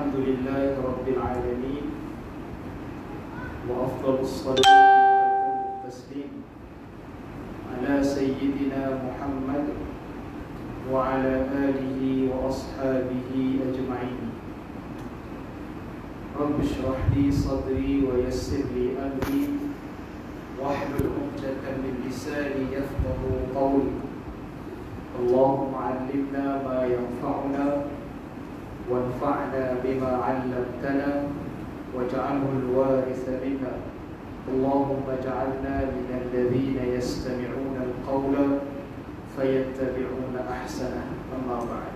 الحمد لله رب العالمين وأفضل الصلاة وأتم التسليم على سيدنا محمد وعلى آله وأصحابه أجمعين. رب اشرح لي صدري ويسر لي أمري واحلل عقدة من لساني يفقهوا قولي. اللهم علمنا ما ينفعنا وانفعنا بما علمتنا واجعله الوارث منا. اللهم اجعلنا من الذين يستمعون القول فيتبعون أحسنه. أما بعد.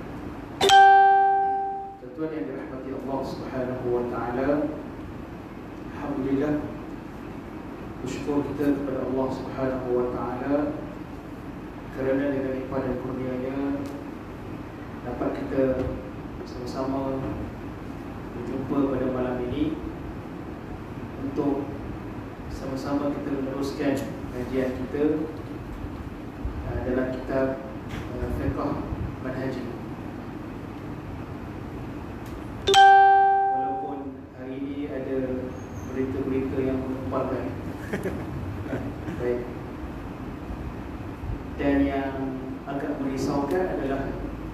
Tuan yang dirahmati Allah Subhanahu wa taala, alhamdulillah, bersyukur kita kepada Allah Subhanahu wa taala kerana dengan nikmat dan kurnia-Nya dapat kita sama-sama berjumpa pada malam ini untuk sama-sama kita meneruskan kajian kita dalam kitab Fiqh Manhaji. Walaupun hari ini ada berita-berita yang mengemparkan. Baik. Dan yang agak merisaukan adalah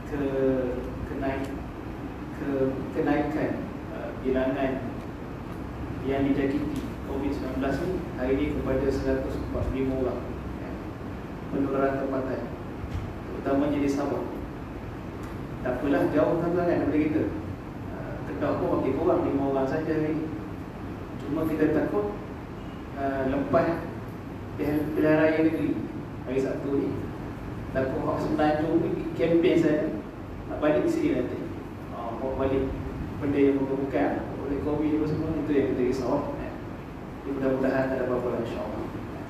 kenaikan bilangan yang dijangkiti COVID-19 ni hari ini kepada 145 orang penularan tempatan, terutamanya di Sabah. Tak apalah, jauh tuan-tuan kan daripada kita. Kedah pun makin kurang, 5 orang saja hari ini. Cuma kita takut lepas pilihan raya negeri hari Sabtu ni, takut hak Semenanjung ni kempen saya nak balik ke sini nanti. Bawa balik benda yang bukan oleh COVID itu semua, itu yang kita risau. Mudah-mudahan tak ada apa-apa, insyaAllah.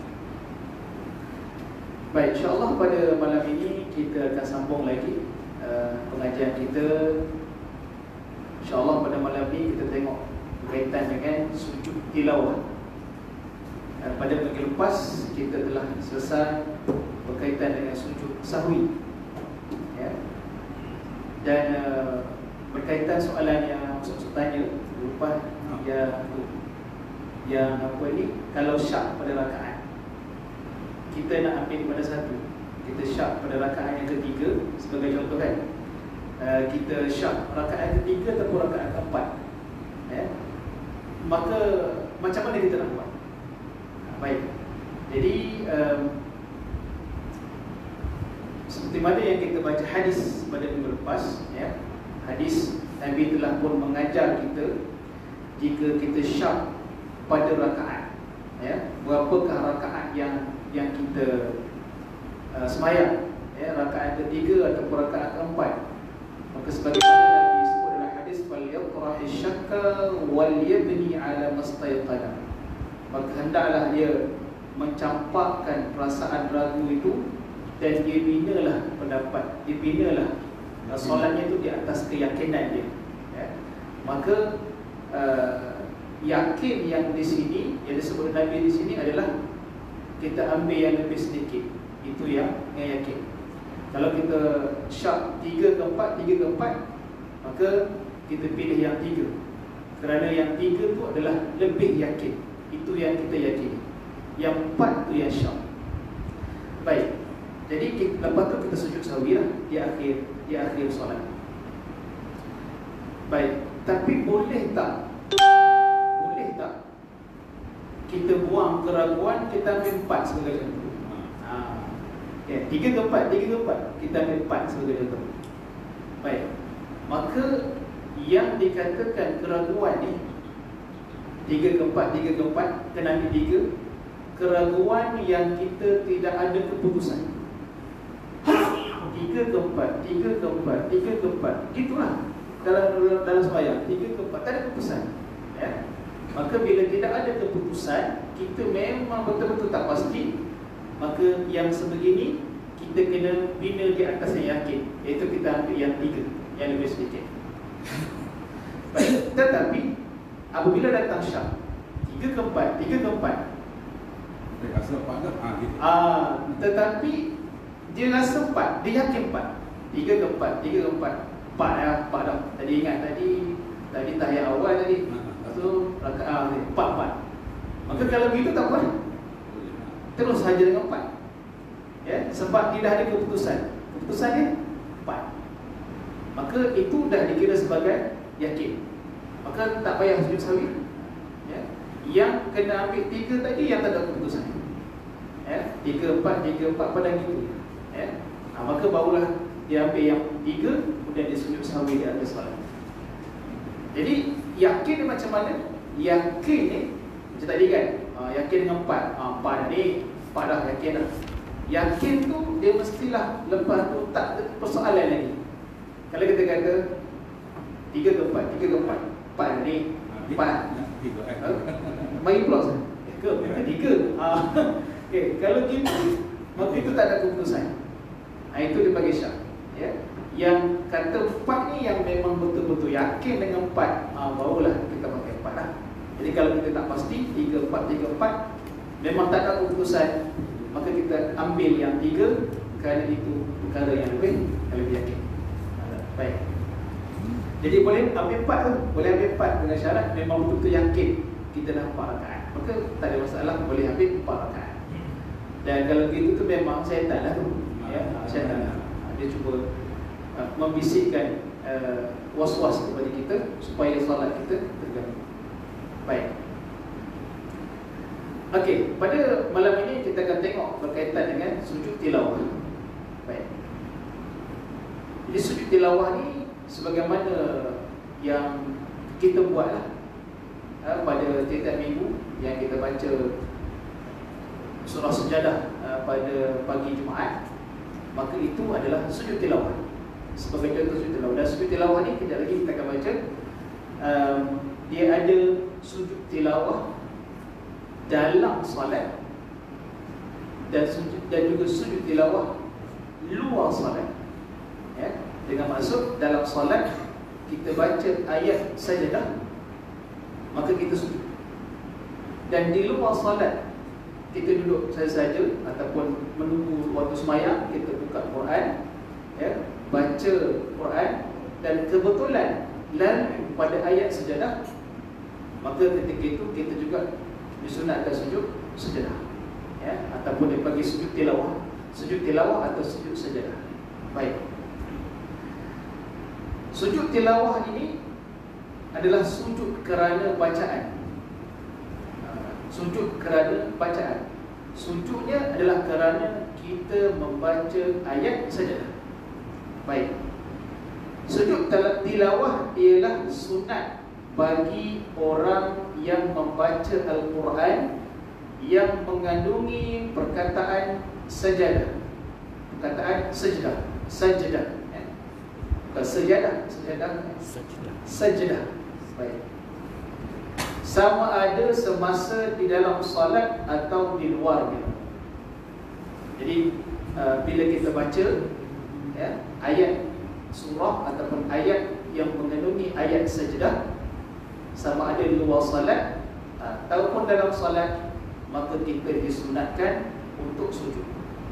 Baik, insyaAllah pada malam ini kita akan sambung lagi pengajian kita. InsyaAllah pada malam ini kita tengok berkaitan dengan sujud tilawah. Pada minggu lepas kita telah selesai berkaitan dengan sujud sahwi, ya. Dan berkaitan soalan yang maksud tanya lepas yang apa ni, kalau syak pada rakaat kita nak ambil pada satu, kita syak pada rakaat yang ketiga sebagai contoh kan, kita syak rakaat ketiga ataupun rakaat keempat, ya. Maka macam mana kita nak buat? Baik. Jadi seperti mana yang kita baca hadis pada minggu lepas, ya. Hadis Nabi telah pun mengajar kita jika kita syak pada rakaat, ya, berapakah rakaat yang kita semayang, ya, rakaat ketiga ataupun rakaat keempat. Maka sebagaimana Nabi sebut dalam hadis, falyaqrahi syakka wal yabni ala mastayqana, maka hendaklah dia mencampakkan perasaan ragu itu dan dia binalah pendapat, dia binalah solatnya itu di atas keyakinan dia, ya. Maka yakin yang di sini, yang disebut Nabi di sini adalah kita ambil yang lebih sedikit, itu yang yakin. Kalau kita syak 3 ke 4, maka kita pilih yang 3, kerana yang 3 tu adalah lebih yakin, itu yang kita yakini. Yang 4 tu yang syak. Baik. Jadi lepas tu kita sujud sahwi lah di akhir solat. Baik. Tapi boleh tak kita buang keraguan, kita ambil 4 sebagai contoh. Okay. 3 ke 4, kita ambil 4 sebagai contoh. Baik. Maka yang dikatakan keraguan ni 3 ke 4, kena ambil 3. Keraguan yang kita tidak ada keputusan. 3 ke 4, gitulah dalam sembahyang. 3 ke 4, tak ada keputusan, ya. Maka bila tidak ada keputusan, kita memang betul-betul tak pasti, maka yang sebegini kita kena bina di atas yang yakin, iaitu kita ambil yang 3, yang lebih sedikit. Baik. Tetapi apabila datang syak 3 ke 4, rasa 4 ke? Gitu. Tetapi dia rasa 4, dia yakin 4. 3 ke 4, 4 dah. Tadi ingat tadi Tadi tahiyat awal tadi, lepas tu rakaat 4. Maka kalau begitu tak boleh, terus saja dengan 4. Ya, sebab dia dah ada keputusan dia 4. Maka itu dah dikira sebagai yakin. Maka tak payah sujud sahwi. Ya. Yang kena ambil 3 tadi yang tak ada keputusan. Ya, 3, 4 pada gitu. Ya. Maka barulah dia ambil yang 3, kemudian dia sujud sahwi di atas solat. Jadi yakin ni macam mana? Yakin ni macam tadi kan, yakin dengan 4. 4 ni 4 dah yakin dah. Yakin tu dia mestilah lepas tu tak ada persoalan lagi. Kalau kita kata 3 ke 4, 3 ke 4, 4 ni 4. Mari plus ke 3. Okay, kalau gitu maka itu tak ada keputusan. Itu dia bagi syak. Ya. Yang kata 4 ni yang memang betul-betul yakin dengan 4, barulah kita pakai 4 lah. Jadi kalau kita tak pasti 3, 4 memang tak ada keputusan, maka kita ambil yang 3 kerana itu perkara yang lebih yakin. Baik. Jadi boleh ambil 4 tu, boleh ambil 4 dengan syarat memang betul-betul yakin kita dah 4 rakaat. Maka tak ada masalah, boleh ambil 4 rakaat. Dan kalau gitu tu memang syaitan lah tu. Ya, syaitan lah. Dia cuba membisikkan was-was kepada kita supaya solat kita terganggu. Baik. Okey, pada malam ini kita akan tengok berkaitan dengan sujud tilawah. Baik. Jadi sujud tilawah ni sebagaimana yang kita buatlah pada tiap-tiap minggu yang kita baca surah Sajadah pada pagi Jumaat, maka itu adalah sujud tilawah. Sebagai contoh sujud tilawah. Dan sujud tilawah ni kejap lagi kita akan baca, dia ada sujud tilawah dalam solat dan juga sujud tilawah luar solat. Ya, dengan maksud dalam solat kita baca ayat sajadah, maka kita sujud. Dan di luar solat kita duduk saja-saja ataupun menunggu waktu sembahyang, kita buka Quran, ya, baca Quran, dan kebetulan lalu pada ayat sajadah, maka ketika itu kita juga disunatkan sujud sajadah, ya, ataupun dipanggil sujud tilawah atau sujud sajadah. Baik. Sujud tilawah ini adalah sujud kerana bacaan. Sujud kerana bacaan. Sujudnya adalah kerana kita membaca ayat sajadah. Baik. Sujud tilawah ialah sunat bagi orang yang membaca Al-Quran yang mengandungi perkataan sajadah. Perkataan sajdah. Bukan sajadah. Baik. Sama ada semasa di dalam solat atau di luarnya. Jadi bila kita baca, ya, ayat surah ataupun ayat yang mengandungi ayat sajdah, sama ada di luar solat ataupun dalam solat, maka kita disunatkan untuk sujud.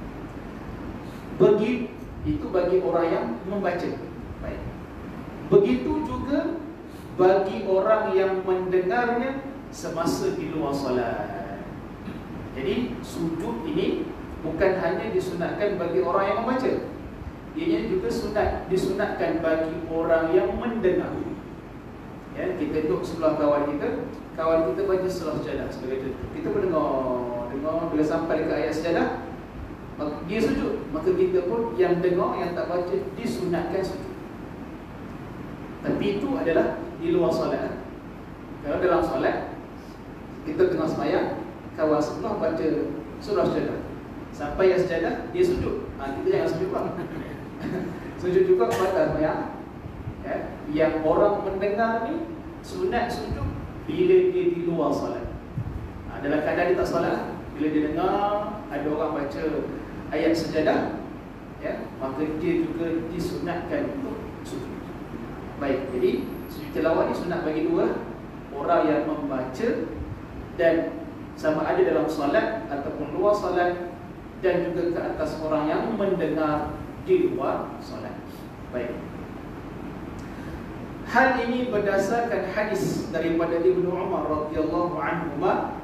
Itu bagi orang yang membaca. Baik. Begitu juga bagi orang yang mendengarnya semasa di luar solat. Jadi sujud ini bukan hanya disunatkan bagi orang yang membaca, ianya juga disunatkan bagi orang yang mendengar. Ya, kita duduk sebelah kawan kita baca surah Sajadah sebagai contoh. Kita pun dengar bila sampai ke ayat Sajadah, dia sujud, maka kita pun yang dengar, yang tak baca, disunatkan sujud. Tapi itu adalah di luar solat. Kalau dalam solat, kita tengah sembahyang, kawan sebelah baca surah Sajadah, sampai ayat Sajadah, dia sujud. Kita jangan sujud pula. Sujud juga pada sembahyang. Ya, yang orang mendengar ni sunat sujud bila dia di luar solat. Dalam keadaan dia tak solat, bila dia dengar ada orang baca ayat Sajadah, ya, maka dia juga disunatkan untuk sujud. Baik, jadi sujud tilawah ni sunat bagi dua, orang yang membaca dan sama ada dalam solat ataupun luar solat, dan juga ke atas orang yang mendengar di luar solat. Baik. Hal ini berdasarkan hadis daripada Ibnu Umar radhiyallahu anhuma,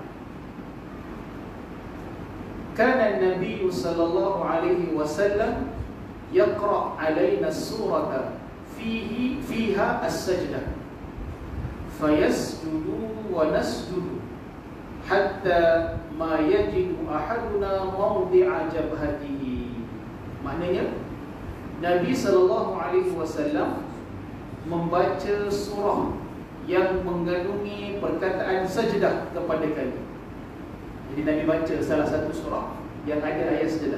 kana Nabi sallallahu alaihi wasallam yaqra alaina surata fiha as-sajdah fayasjudu wa nasjudu hatta ma yajidu ahaduna mawdi'a jabhatihi. Maknanya Nabi sallallahu alaihi wasallam membaca surah yang mengandungi perkataan sajdah kepada kami. Jadi Nabi baca salah satu surah yang ada ayat sajdah,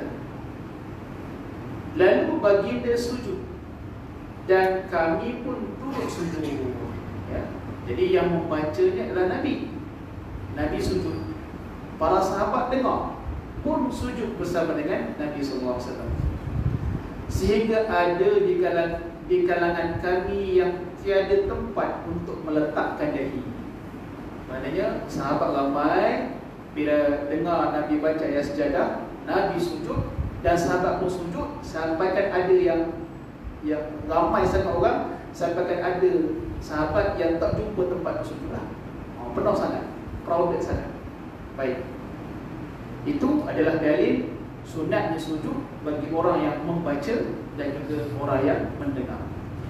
lalu baginda sujud dan kami pun turut sujud, ya. Jadi yang membacanya adalah Nabi. Nabi sujud, para sahabat dengar pun sujud bersama dengan Nabi sallallahu alaihi wasallam. Sehingga ada di kalangan kami yang tiada tempat untuk meletakkan dahi. Maknanya sahabat ramai bila dengar Nabi baca ayat sejadah, Nabi sujud dan sahabat pun sujud, sampaikan ada yang ramai sangat orang, sampaikan ada sahabat yang tak jumpa tempat sujud lah. Penuh sangat, crowded sangat. Baik, itu adalah dalil sunatnya sujud bagi orang yang membaca dan juga orang yang mendengar.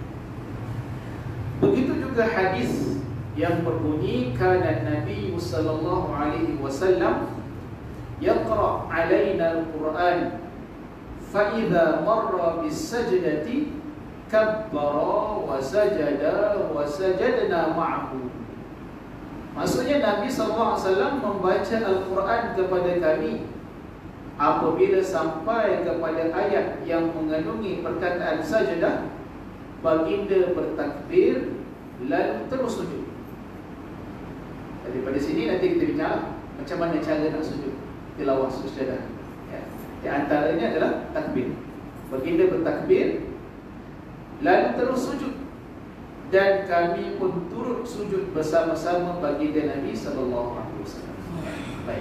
Begitu juga hadis yang berbunyi, kana Nabi sallallahu alaihi wasallam yaqra alaina al-Quran fa idza marra bis-sajdati kabbara wa sajadna ma'ahu. Maksudnya Nabi sallallahu alaihi wasallam membaca Al-Quran kepada kami. Apabila sampai kepada ayat yang mengandungi perkataan sajadah, baginda bertakbir lalu terus sujud. Daripada sini nanti kita bincang macam mana cara nak sujud tilawah sajadah, ya. Di antaranya adalah takbir. Baginda bertakbir lalu terus sujud dan kami pun turut sujud bersama-sama baginda Nabi sallallahu alaihi wasallam. Baik.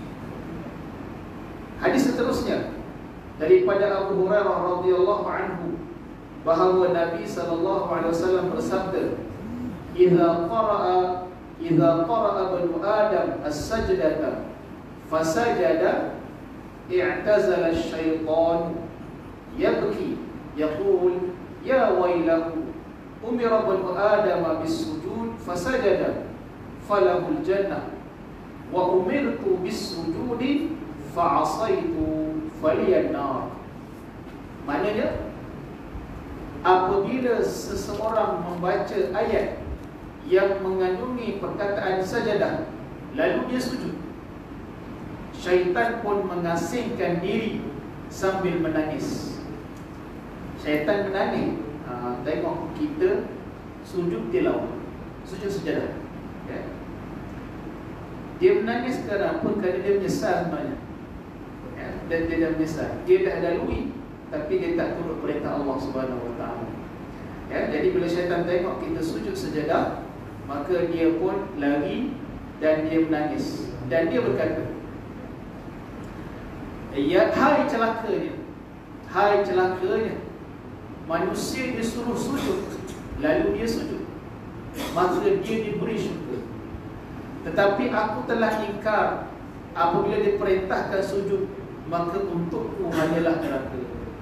Hadis seterusnya daripada Abu Hurairah radhiyallahu anhu bahawa Nabi sallallahu alaihi wasallam bersabda, "Idza qara'a banu Adam as-sajdata fasajada i'tazala asy-syaitan yabki yaqul ya wailahu umira banu Adam bis-sujud fasajada falahul jannah wa umirtu bis-sujudi fa'asaitu faliyan nar." Maknanya apabila seseorang membaca ayat yang mengandungi perkataan sajadah lalu dia sujud, syaitan pun mengasingkan diri sambil menangis. Syaitan menangis, tengok kita sujud tilawah, sujud sajadah, ya. Dia menangis kerana apa? Kerana dia menyesal sebenarnya, ya. Dan dia dah menyesal, dia dah lalui tapi dia tak turut perintah Allah Subhanahu Wa Taala, ya. Jadi bila syaitan tengok kita sujud sajadah, maka dia pun lari dan dia menangis dan dia berkata, ya, hai celakanya, hai celakanya, manusia disuruh sujud lalu dia sujud, maka dia diberi syurga. Tetapi aku telah ingkar, apabila diperintahkan sujud maka untukku hanyalah neraka.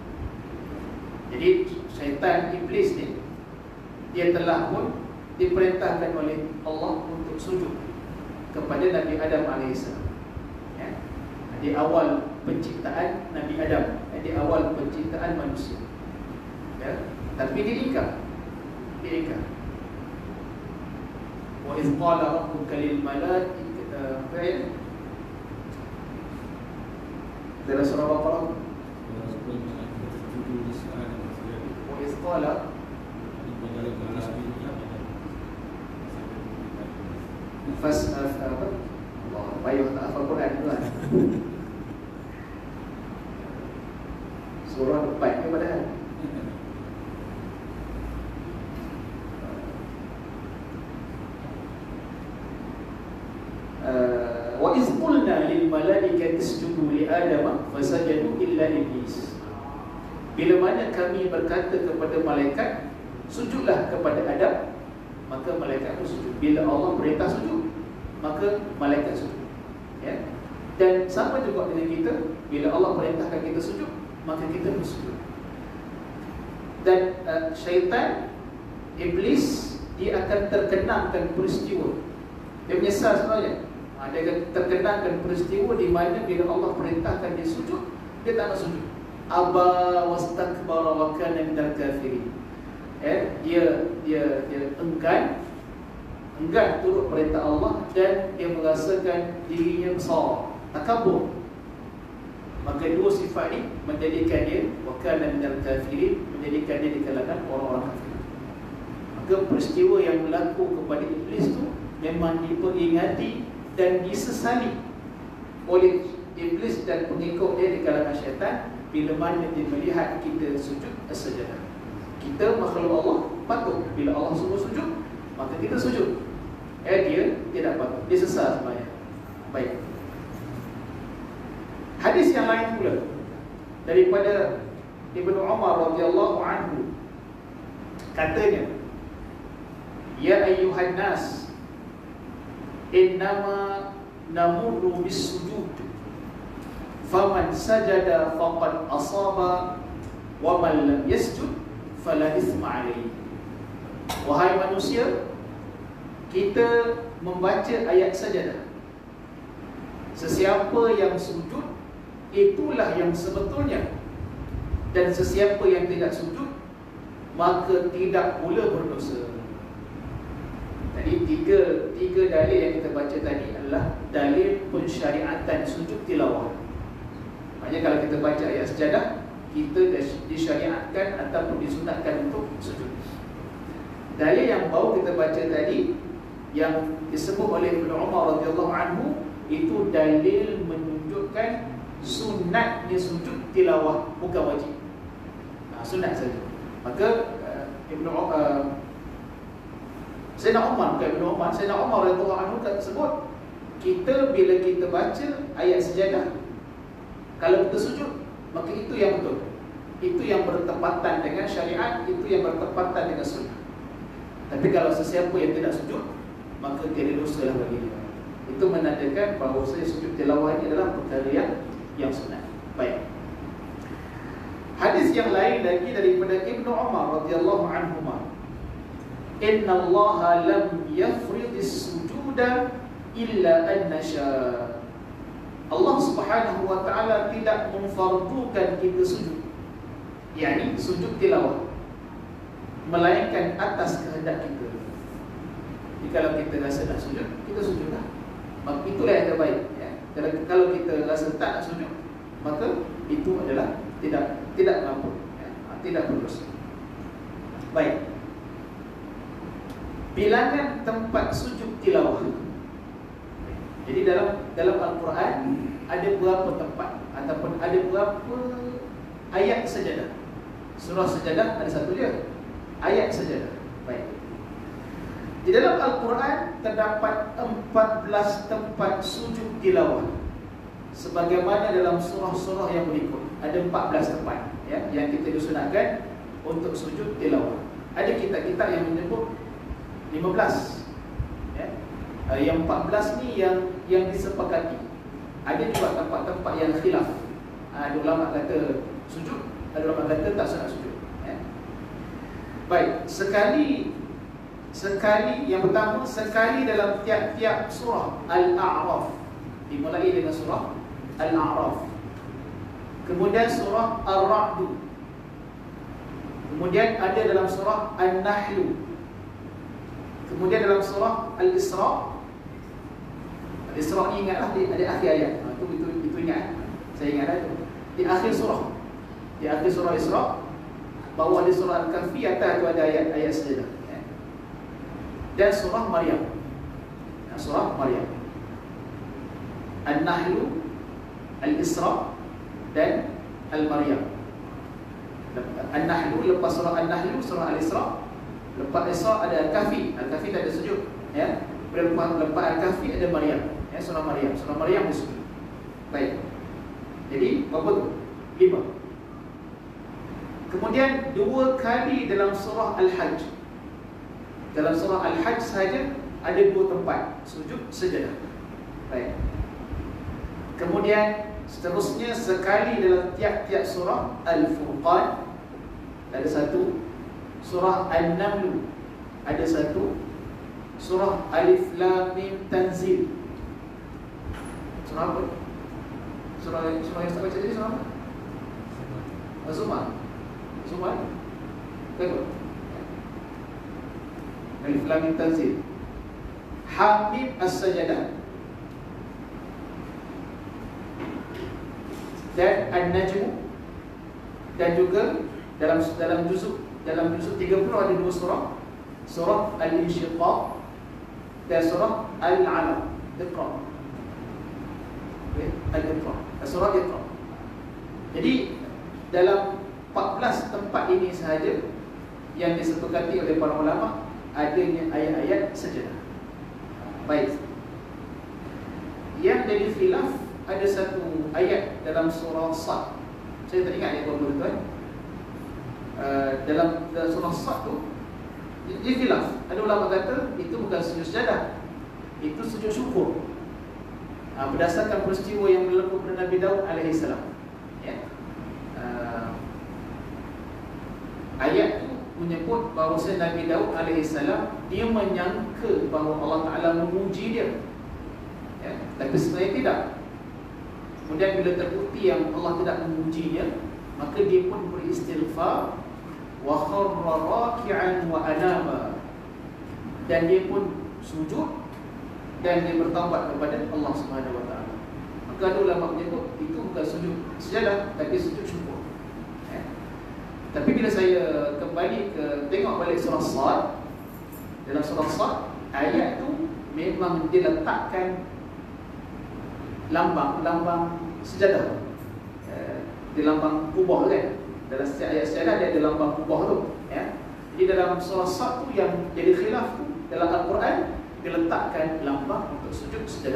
Jadi syaitan, iblis ni, dia telah pun diperintahkan oleh Allah untuk sujud kepada Nabi Adam AS, ya. Di awal penciptaan Nabi Adam, di awal penciptaan manusia, ya. Tapi dia ingkar. Wa idh qala rabbuka lil malaikati dalam surah Baqarah, wa idh qala apa? Allah, payah tak hafal Quran tu kan. Surah depan ni padahal. Wa iz qulna lil malaikati isjudu li Adam fasajadu illa iblis. Bila mana kami berkata kepada malaikat, sujudlah kepada Adam, maka malaikat pun sujud. Bila Allah perintah sujud, maka malaikat sujud. Ya. Dan sama juga dengan kita, bila Allah perintahkan kita sujud, maka kita pun sujud. Dan syaitan, iblis, dia akan terkenangkan peristiwa. Dia menyesal sebenarnya. Dia akan terkenangkan peristiwa di mana bila Allah perintahkan dia sujud, dia tak nak sujud. Aba wastakbara wa kana minal kafirin. Dia enggan turut perintah Allah dan dia merasakan dirinya besar, takabur. Maka dua sifat ini menjadikan dia wa kana minal kafirin, menjadikan dia di kalangan orang-orang kafir. Maka peristiwa yang berlaku kepada iblis tu memang diperingati dan disesali oleh iblis dan pengikut dia di kalangan syaitan bila mana dia melihat kita sujud sajadah. Kita makhluk Allah patut bila Allah suruh sujud, maka kita sujud. Dia tidak patut, dia sesat sebenarnya. Baik. Hadis yang lain pula daripada Ibnu Umar radhiyallahu anhu, katanya, ya ayyuhan nas, innama namurru bis sujud, faman sajada faqad asaba, wa man lam yasjud fala ithma alayhi. Wahai manusia, kita membaca ayat sajadah. Sesiapa yang sujud, itulah yang sebetulnya. Dan sesiapa yang tidak sujud, maka tidak pula berdosa. Jadi tiga dalil yang kita baca tadi adalah dalil pensyariatan sujud tilawah. Maknanya kalau kita baca ayat sajadah, kita disyariatkan ataupun disunatkan untuk sujud. Dalil yang baru kita baca tadi yang disebut oleh Ibnu Umar radhiyallahu anhu, itu dalil menunjukkan sunatnya sujud tilawah, bukan wajib. Sunat saja. Maka Sayyidina Umar radhiyallahu anhu sebut, kita bila kita baca ayat sajadah, kalau kita sujud, maka itu yang betul. Itu yang bertepatan dengan syariat, itu yang bertepatan dengan sunnah. Tapi kalau sesiapa yang tidak sujud, maka tiada dosa lah bagi dia. Itu menandakan bahawa sujud tilawah ini adalah perkara yang sunat. Baik. Hadis yang lain lagi daripada Ibnu Umar radhiyallahu anhuma, inna Allah lam yafridis sujuda illa an nasha. Allah Subhanahu wa taala tidak memfardukan kita sujud, yakni sujud tilawah, melainkan atas kehendak kita. Jadi kalau kita rasa nak sujud, kita sujudlah. Maka itulah yang terbaik, ya. Kalau kita rasa tak nak sujud, maka itu adalah tidak mampu, ya, tidak berdosa. Baik. Bilangan tempat sujud tilawah. Jadi dalam Al-Quran ada berapa tempat ataupun ada berapa ayat sajadah? Surah sajadah ada satu je, ayat sajadah. Baik. Di dalam Al-Quran terdapat 14 tempat sujud tilawah, sebagaimana dalam surah-surah yang berikut. Ada 14 tempat, ya, yang kita disunatkan untuk sujud tilawah. Ada kitab-kitab yang menyebut 15, ya. Yang 14 ni yang disepakati. Ada juga tempat-tempat yang khilaf. Ada ulama kata sujud, ada ulama kata tak sunat sujud, ya. Baik, sekali yang pertama, sekali dalam tiap-tiap surah Al-A'raf. Dimulai dengan surah Al-A'raf, kemudian surah Ar-Ra'd, kemudian ada dalam surah An-Nahl, kemudian dalam surah Al-Isra. Al-Isra ni ingatlah di akhir ayat. Itu ingat. Saya ingat itu. Di akhir surah Isra, bawah di surah Al-Kahfi, atas itu ada ayat sajadah, ya. Dan surah Maryam. Surah Maryam, An-Nahl, Al-Isra dan Al-Maryam. An-Nahl, lepas surah An-Nahl, surah Al-Isra. Lepas Isra ada Al-Kahfi. Al-Kahfi tak ada sujud, ya. Lepas Al-Kahfi ada Maryam, ya, surah Maryam. Surah Maryam ada sujud. Baik. Jadi berapa tu? 5. Kemudian 2 kali dalam surah Al-Hajj. Dalam surah Al-Hajj sahaja ada 2 tempat sujud sejadah. Baik. Kemudian seterusnya sekali dalam tiap-tiap surah. Al-Furqan ada 1, surah An-Naml ada 1, surah Alif Lam Mim Tanzil. Surah apa? Surah yang saya baca tadi surah apa? Az-Zumar. Zumar? Betul. Alif Lam Mim Tanzil. Hamim As-Sajadah dan An-Najm, dan juga dalam juzuk 30 ada 2 surah. Surah Al-Insyiqaq dan surah Al-Alaq. Iqra. Al-Iqra. Surah Iqra. Jadi dalam 14 tempat ini sahaja yang disepakati oleh para ulama adanya ayat-ayat sejadah. Baik. Yang jadi khilaf ada 1 ayat dalam surah Sad. Saya tak ingat ayat berapa tuan. Dalam surah Sad tu dia khilaf. Ada ulama kata itu bukan sujud sejadah, itu sujud syukur. Berdasarkan peristiwa yang berlaku pada Nabi Daud AS, ya. Ayat tu menyebut bahawa Nabi Daud AS dia menyangka bahawa Allah Ta'ala memuji dia, ya. Tapi sebenarnya tidak. Kemudian bila terbukti yang Allah tidak memujinya, maka dia pun beristighfar wa kharra raki'an wa anaba, dan dia pun sujud dan dia bertaubat kepada Allah Subhanahu wa taala. Maka ada ulama menyebut itu bukan sujud sejadah tapi sujud syukur. Tapi bila saya kembali ke tengok balik surah Sad, dalam surah Sad ayat tu memang diletakkan lambang sejadah, di lambang kubah kan. Dalam setiap ayat sejadah dia ada lambang kubah tu, ya. Jadi dalam surah Sad tu yang jadi khilaf tu dalam Al-Quran diletakkan lambang untuk sujud sejadah.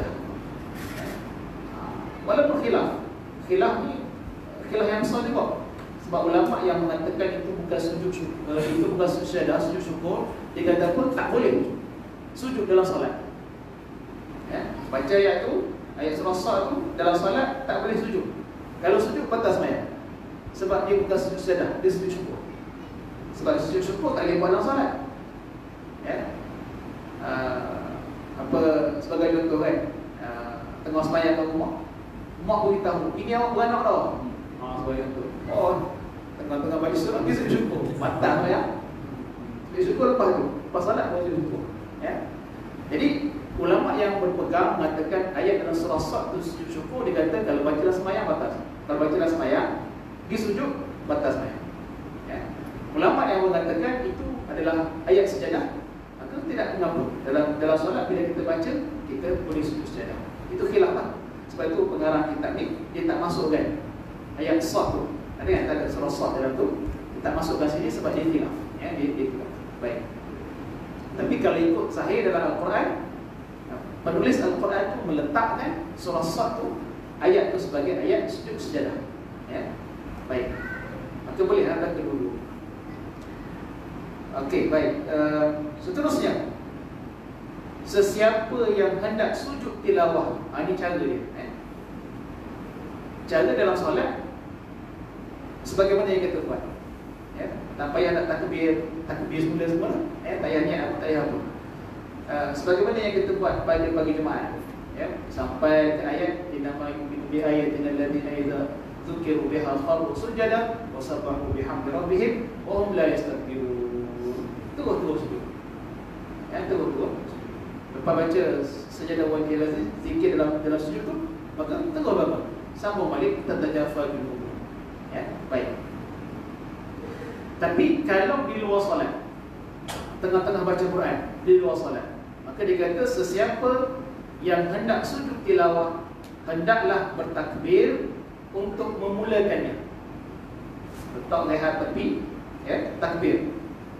Walaupun khilaf ni khilaf yang besar juga. Sebab ulama yang mengatakan itu bukan sujud syukur, itu bukan sujud sejadah, sujud syukur, dia kata pun tak boleh sujud dalam solat. Ya, baca ayat tu, ayat surah Sad tu dalam solat tak boleh sujud. Kalau sujud batal sembahyang. Sebab dia bukan sujud sejadah, dia sujud syukur. Sebab sujud syukur tak boleh buat dalam solat. Ya. Sebagai contoh kan, tengah sembahyang kat rumah, mak beritahu, ini awak beranak tau. Sebagai contoh. Oh, tengah-tengah baca surah dia sujud syukur. Batal sembahyang. Sujud syukur lepas tu, lepas solat baru sujud syukur. Ya. Jadi ulama yang berpegang mengatakan ayat dalam surah Sad tu sujud syukur, dia kata kalau bacalah sembahyang batal. Kalau bacalah sembahyang pergi sujud batal sembahyang. Ya. Ulama yang mengatakan itu adalah ayat sejadah, maka tidak mengapa dalam solat bila kita baca kita boleh sujud sejadah. Itu khilaf lah. Sebab itu pengarang kitab ni dia tak masukkan ayat Sad tu. Ada yang tak ada surah Sad dalam tu, dia tak masukkan sini sebab dia khilaf. Ya, dia khilaf. Baik. Tapi kalau ikut sahih dalam Al-Quran, penulis Al-Quran tu meletakkan surah Sad tu, ayat tu sebagai ayat sujud sejadah. Ya. Baik. Maka boleh anda dulu. Okey, baik. Seterusnya, sesiapa yang hendak sujud tilawah, ini cara dia. Cara dalam solat sebagaimana yang kita buat. Ya, tak payah nak takbir semula semua. Tak payah niat apa, tak payah apa. Sebagaimana yang kita buat pada pagi Jumaat, ya, sampai ke ayat innama yu'minu bi ayatina alladziina idza dzukiru biha kharru sujada wa sabbahu bihamdi rabbihim wa hum la yastakbirun. Terus sujud. Ya, terus. Lepas baca sajadah wajib zikir dalam sujud tu, maka terus apa? Sambung balik tatajafa dulu. Ya, baik. Tapi kalau di luar solat, tengah-tengah baca Quran di luar solat, maka dia kata sesiapa yang hendak sujud tilawah hendaklah bertakbir untuk memulakannya. Letak leher tepi, ya, takbir.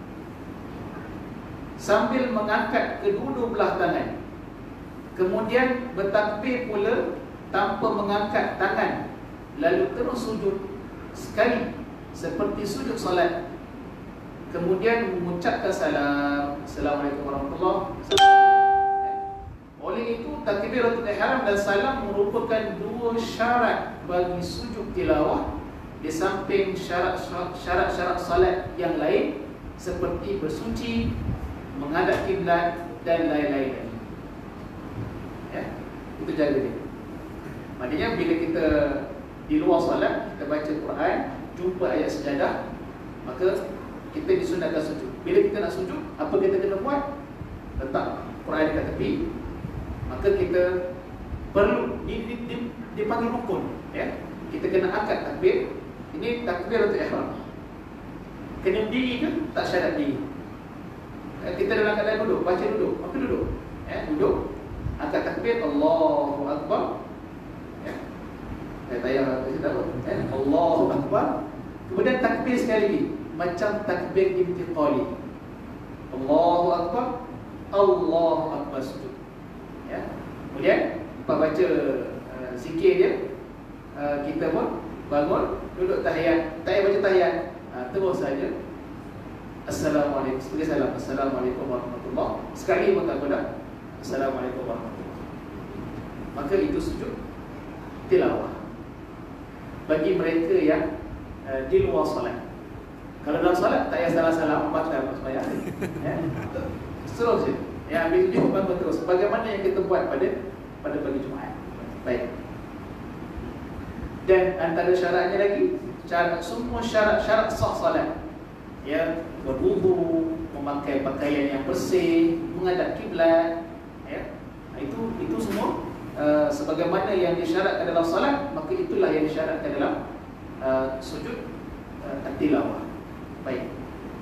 Sambil mengangkat kedua belah tangan. Kemudian bertakbir pula tanpa mengangkat tangan, lalu terus sujud sekali seperti sujud solat. kemudian mengucapkan salam, Assalamualaikum warahmatullahi wabarakatuh. Oleh itu takbiratul ihram dan salam merupakan dua syarat bagi sujud tilawah di samping syarat-syarat salat yang lain seperti bersuci, menghadap kiblat dan lain-lain. Ya, itu jaga dia. Maknanya bila kita di luar solat, kita baca Quran, jumpa ayat sejadah, maka kita disunatkan sujud. Bila kita nak sujud, apa kita kena buat? Letak Quran dekat tepi. Maka kita perlu dipanggil rukun, ya. Kita kena angkat takbir. Ini takbiratul ihram. Kena diri ke? Tak syarat diri. Kita dalam keadaan duduk, baca duduk. Maka duduk. Ya, duduk. Angkat takbir, Allahu Akbar. Ya. Saya tak apa. Ya. Allahu Akbar. Kemudian takbir sekali lagi, macam takbir intiqali. Allahu Akbar, Allahu Akbar sujud. Ya. Kemudian lepas baca zikir dia, kita pun bangun, duduk tahiyat. Tak payah baca tahiyat, terus saja Assalamualaikum, sebagai salam, Assalamualaikum warahmatullahi. Sekali pun tak apa dah, Assalamualaikum warahmatullahi. Maka itu sujud tilawah bagi mereka yang di luar solat. Kalau dalam solat tak payah salam-salam, batal sembahyang. Ya. Terus je. Ya, ambil sujud bangun terus. Bagaimana yang kita buat pada pagi Jumaat. Baik. Dan antara syaratnya lagi, semua syarat sah salat. Ya, berwudu, memakai pakaian yang bersih, menghadap kiblat, ya. Itu semua sebagaimana yang disyaratkan dalam salat, maka itulah yang disyaratkan dalam sujud tilawah. Baik.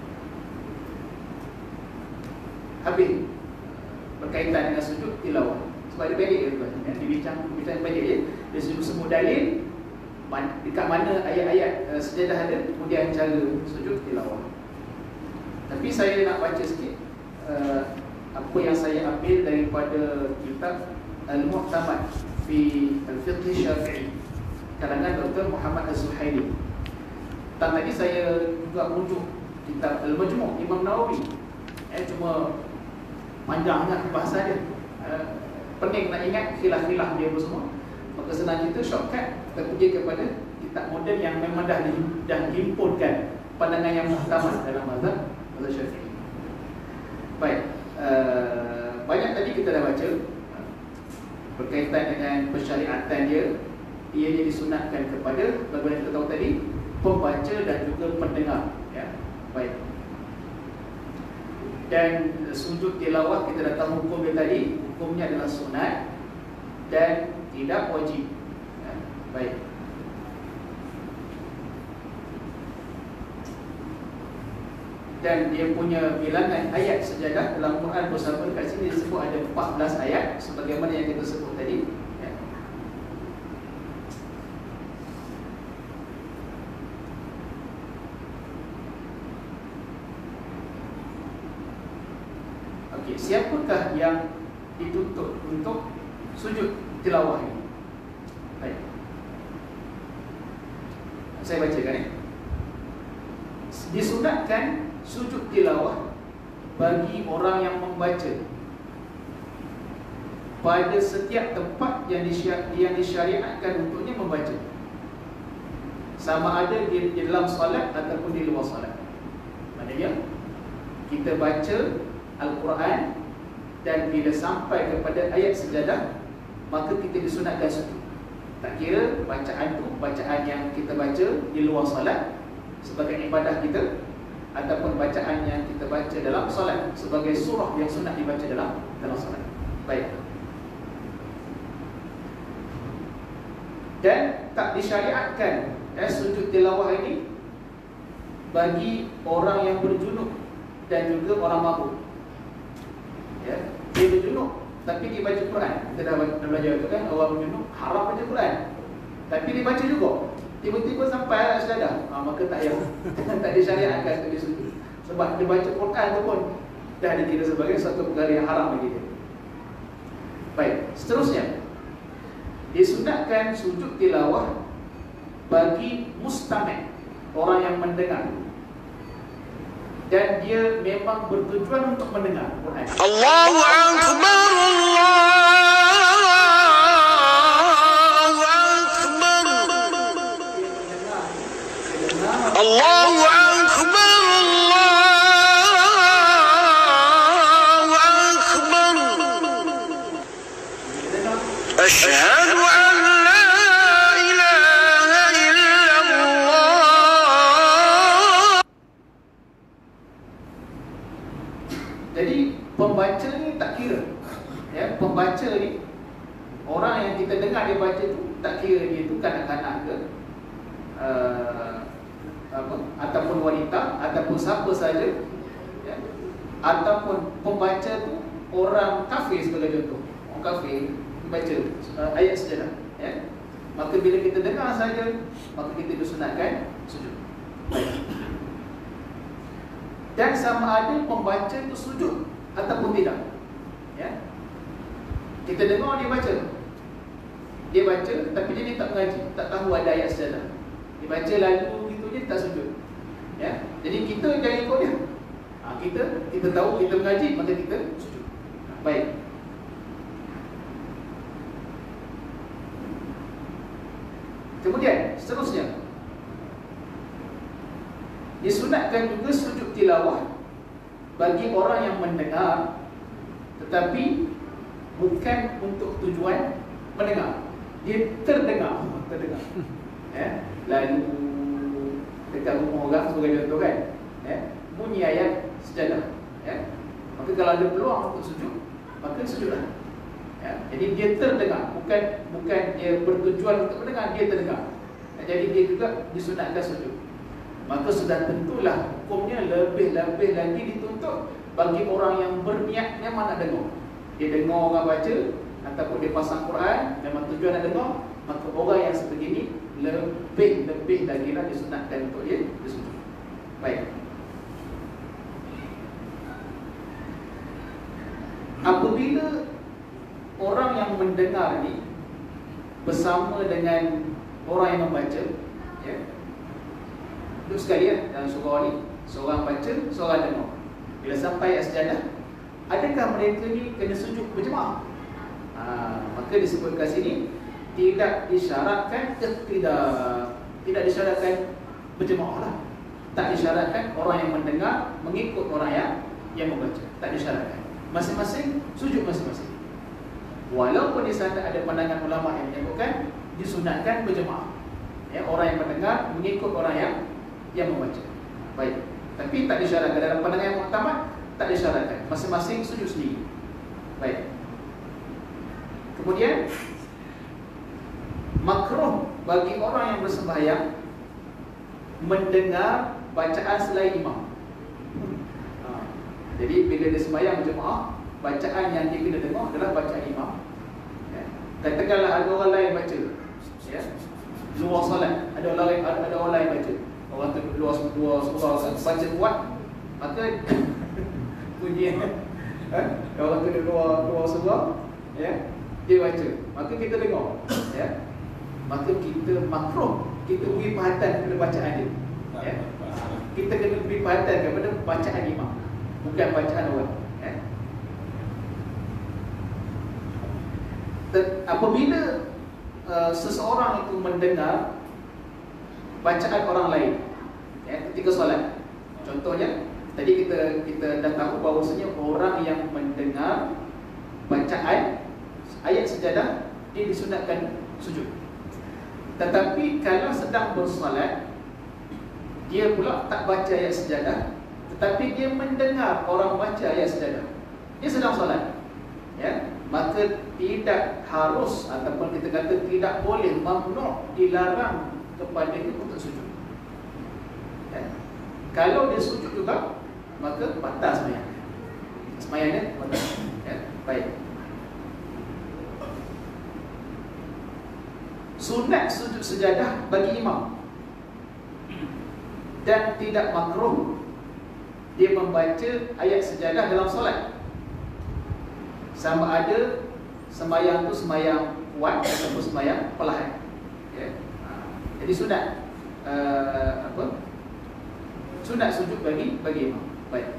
Habis berkaitan dengan sujud tilawah. Sebab dia pendek ya, dibincang pendek je. Dia sebut dalil dekat mana ayat-ayat sejadah ada, kemudian cara sujud tilawah. Tapi saya nak baca sikit apa yang saya ambil daripada kitab Al-Mu'tamad fi Al-Fiqh Syafi'i karangan Dr. Muhammad Az-Zuhaili. Tadi saya juga rujuk kitab Al-Majmu' Imam Nawawi. Cuma panjang sangat bahasa dia. Pening nak ingat khilaf-khilaf dia semua. Maka senang kita shortcut, kita pergi kepada kitab moden yang memang dah himpunkan pandangan yang muhtamad dalam mazhab Syafi'i. Baik, banyak tadi kita dah baca berkaitan dengan pensyariatan dia. Ianya disunatkan kepada, bagaimana kita tahu tadi, pembaca dan juga pendengar, ya. Baik. Dan sujud tilawah kita dah tahu hukum dia tadi. Hukumnya adalah sunat dan tidak wajib, ya. Baik. Dan dia punya bilangan ayat sejadah dalam Quran bersama kat sini disebut ada 14 ayat sebagaimana yang kita sebut tadi, ya. Okey, siapakah yang dituntut untuk sujud tilawah ini? Baik. Saya bacakan ya. Disunatkan sujud tilawah bagi orang yang membaca pada setiap tempat yang disyariatkan untuknya membaca, sama ada di dalam solat ataupun di luar solat. Maknanya kita baca Al-Quran dan bila sampai kepada ayat sejadah, maka kita disunatkan sujud. Tak kira bacaan tu bacaan yang kita baca di luar solat sebagai ibadah kita, ataupun bacaan yang kita baca dalam solat sebagai surah yang sunat dibaca dalam solat. Baik. Dan tak disyariatkan sujud tilawah ini bagi orang yang berjunub dan juga orang mabuk. Ya, dia berjunub tapi dia baca Quran. Kita dah belajar itu kan, orang berjunub haram baca Quran, tapi dia baca juga. Tiba-tiba sampai ayat sejadah, maka tak payah tak disyariatkan untuk disujud. Sebab dia baca Quran tu pun dah dikira sebagai satu perkara yang haram bagi dia. Baik, seterusnya disunatkan sujud tilawah bagi mustami', orang yang mendengar. dan dia memang bertujuan untuk mendengar Quran. Allahu Akbar, Allahu Akbar, Allahu Akbar, Allahu Akbar. Asyhadu an la ilaha illallah. Jadi pembaca ni tak kira, ya, pembaca ni orang yang kita dengar dia baca tu tak kira dia tu kanak-kanak ke ataupun wanita ataupun siapa saja, ya, ataupun pembaca tu orang kafir sebagai contoh. Orang kafir baca ayat sejadah, ya, maka bila kita dengar saja maka kita disunatkan sujud. Dan sama ada pembaca itu sujud ataupun tidak, ya. Kita dengar dia baca tapi dia tak mengaji, tak tahu ada ayat sejadah. Dia baca lalu gitu je, tak sujud, ya. Jadi kita jangan ikut dia. Kita tahu kita mengaji, maka kita sujud. Baik. Kemudian seterusnya, disunatkan juga sujud tilawah bagi orang yang mendengar tetapi bukan untuk tujuan mendengar. Dia terdengar, ya. Lalu dekat rumah orang sebagai contoh kan, ya, bunyi ayat sejadah, ya. Maka kalau ada peluang untuk sujud, maka sujudlah, ya. Jadi dia terdengar, bukan dia bertujuan untuk mendengar, dia terdengar. Jadi dia juga disunatkan sujud. Maka sudah tentulah hukumnya lebih lagi dituntut bagi orang yang berniatnya mana dengar. Dia dengar orang baca ataupun dia pasang Quran, memang tujuan nak dengar, maka orang yang sebegini lebih lagi lah disunatkan untuk dia sujud. Baik. Apabila orang yang mendengar ni bersama dengan orang yang membaca, ya, duduk sekali, ya, dalam surau ni, seorang baca, seorang dengar. Bila sampai ayat sejadah, adakah mereka ni kena sujud berjemaah? Maka disebut kat sini tidak disyaratkan, tidak disyaratkan berjemaah lah. Tak disyaratkan orang yang mendengar mengikut orang yang membaca. Tak disyaratkan. Masing-masing sujud masing-masing. Walaupun di sana ada pandangan ulama yang menyebutkan disunatkan berjemaah, ya, orang yang mendengar mengikut orang yang membaca. Baik. Tapi tak disyaratkan dalam pandangan yang muktamad, tak disyaratkan. Masing-masing sujud sendiri. Baik. Kemudian makruh bagi orang yang bersembahyang mendengar bacaan selain imam. Jadi bila dia sembahyang berjemaah, bacaan yang dia kena dengar adalah bacaan imam, ya. Katakanlah ada orang lain baca, ya, luar solat, ada orang lain baca, orang tu luar surau baca kuat, maka bunyi, orang tu luar surau, ya, dia baca, maka kita dengar, ya, maka kita makruh kita beri perhatian kepada bacaan dia, ya. Kita kena beri perhatian kepada bacaan imam, bukan bacaan orang, ya. Apabila seseorang itu mendengar bacaan orang lain, ya, ketika solat, contohnya tadi kita dah tahu bahawasanya orang yang mendengar bacaan ayat sejadah dia disunatkan sujud. Tetapi kalau sedang bersolat, dia pula tak baca ayat sejadah, tetapi dia mendengar orang baca ayat sejadah, dia sedang solat, ya, maka tidak harus ataupun kita kata tidak boleh, mamnu', dilarang kepada dia untuk sujud, ya. Kalau dia sujud juga, maka batal semayangnya batal, ya. Baik. Sunat sujud sejadah bagi imam, dan tidak makruh dia membaca ayat sejadah dalam solat, sama ada sembahyang tu sembahyang kuat ataupun sembahyang perlahan, ya. Jadi sunat sunat sujud bagi imam. Baik.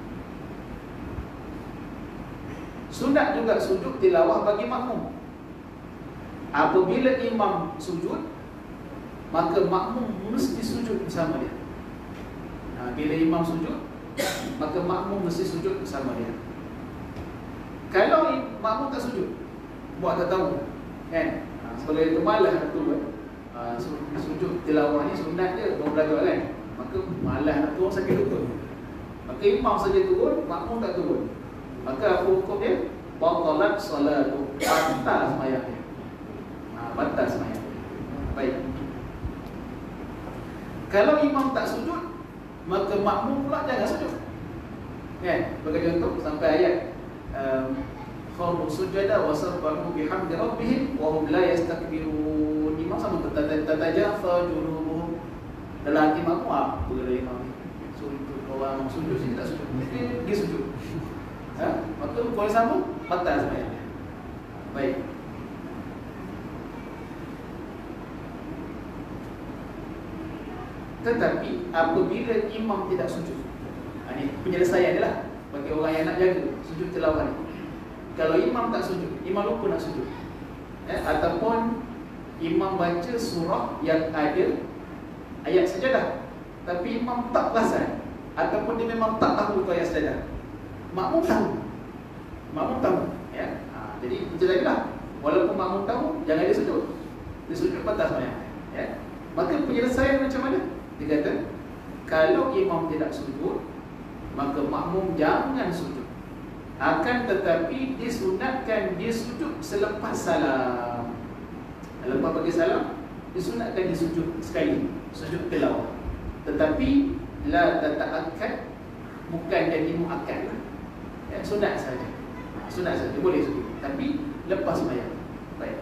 Sunat juga sujud tilawah bagi makmum. Apabila imam sujud, maka makmum mesti sujud bersama dia. Bila imam sujud, maka makmum mesti sujud bersama dia. Kalau makmum tak sujud, buat tak tahu, kan? Sebab itu malah tu sujud tilawah ni sunat dia, baru belajar kan. Maka malah nak turun sakit lutut. Maka imam saja turun, makmum tak turun. Maka apa hukum dia? Batalat salatu, batal sembahyang dia. Batal sembahyang. Baik. Kalau imam tak sujud, maka makmum pula jangan sujud. Kan? Bagi contoh sampai ayat kharu sujada wa sabbahu bihamdi rabbihim wa hum la yastakbirun. Imam sama tatajafa junubuhum. Dalam hati makmum apa dia imam ni? Sujud, orang sujud sini tak sujud. Dia sujud. Maka boleh sama, batal sembahyang. Baik. Tetapi apabila imam tidak sujud, ini penyelesaian dia lah bagi orang yang nak jaga sujud tilawah ni. Kalau imam tak sujud, imam lupa nak sujud, ataupun imam baca surah yang ada ayat sajadah, tapi imam tak perasan, ataupun dia memang tak tahu tu ayat sajadah, makmum tahu. Makmum tahu, ya. Jadi macam tadi lah, walaupun makmum tahu, jangan dia sujud. Dia sujud batas sembahyang, ya. Maka penyelesaian macam mana? Dia kata, kalau imam tidak sujud, maka makmum jangan sujud. Akan tetapi disunatkan dia sujud selepas salam. Lepas bagi salam, disunatkan dia sujud sekali, sujud tilawah. Tetapi la tata'akkad, bukan jadi muakkad lah, ya, sunat saja. Sunat saja, boleh sujud, tapi lepas sembahyang. Baik.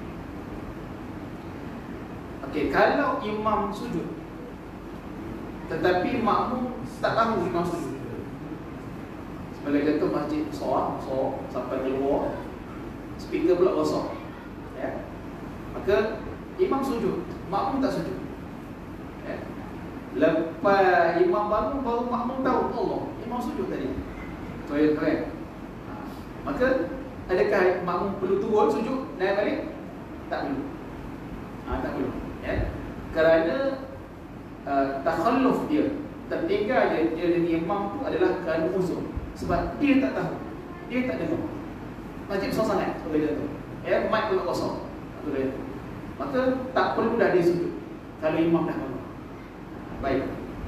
Okey, kalau imam sujud tetapi makmum tak tahu imam sujud. Sebagai contoh masjid soak sampai keluar, speaker pula kosong, ya. Maka imam sujud, makmum tak sujud, ya. Lepas imam bangun, baru makmum tahu Allah, imam sujud tadi. Keren. Maka adakah makmum perlu turun sujud, naik balik? Tak perlu. Tak perlu, ya. Kerana takhalluf dia, tertinggal dia dengan imam tu adalah kerana uzur. Sebab dia tak tahu, dia tak dengar. Masjid besar sangat, sebagai contoh, ya, mic pula kosong, maka tak perlu dah dia sujud kalau imam dah bangun. Baik.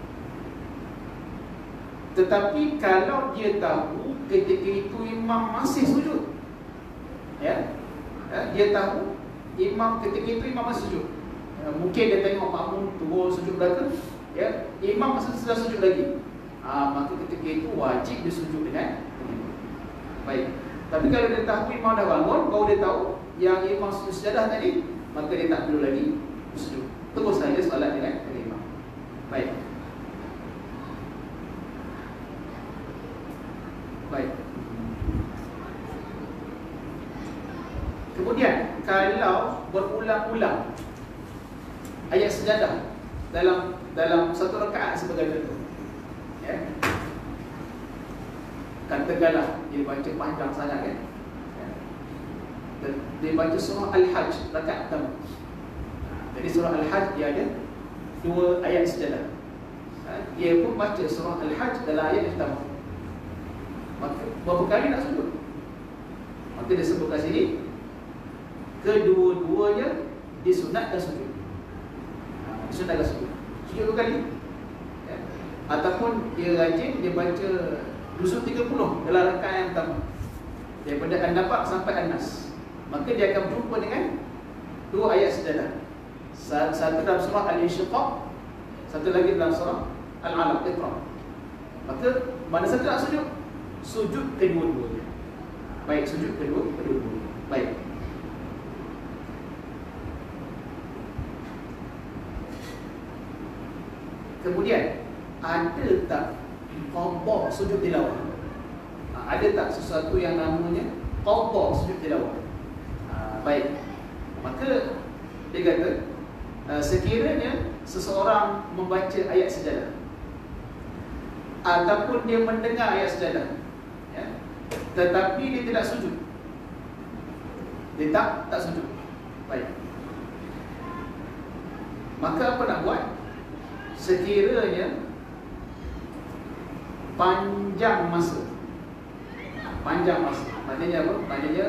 Tetapi kalau dia tahu ketika itu imam masih sujud, ya, dia tahu imam ketika itu imam masih sujud, mungkin dia tengok makmum turun sujud belakang, ya, imam masih sedang sujud lagi, maka ketika itu wajib dia sujud dengan imam. Baik. Tapi kalau dia tahu imam dah bangun, baru dia tahu yang imam sujud sejadah tadi, maka dia tak perlu lagi sujud, terus saja solat dengan imam. Baik. Baik. Kemudian kalau berulang-ulang ayat sejadah dalam satu rakaat sebagai contoh, ya. Katakanlah dia baca panjang sangat, kan, ya. Dia baca surah Al-Hajj rakaat pertama. Jadi surah Al-Hajj dia ada 2 ayat sejadah. Dia pun baca surah Al-Hajj dalam ayat yang pertama. Maka berapa kali nak sujud? Maka dia sebut kat sini, kedua-duanya disunatkan sujud. Disunatkan sujud. Sujud 2 kali, ya. Ataupun dia rajin, dia baca juzuk 30 dalam rakaat yang pertama, daripada An-Naba sampai An-Nas. Maka dia akan berjumpa dengan 2 ayat sejadah. Satu dalam surah Al-Insyiqaq, satu lagi dalam surah Al-Alaq, Iqra. Maka mana satu nak sujud? Sujud kedua-duanya. Baik, sujud kedua-duanya. Baik. Kemudian ada tak qadha sujud tilawah? Ada tak sesuatu yang namanya qadha sujud tilawah? Baik. Maka dia kata, sekiranya seseorang membaca ayat sejadah, ataupun dia mendengar ayat sejadah, ya, tetapi dia tidak sujud. Dia tak sujud. Baik. Maka apa nak buat? Sekiranya panjang masa, maknanya apa? Maknanya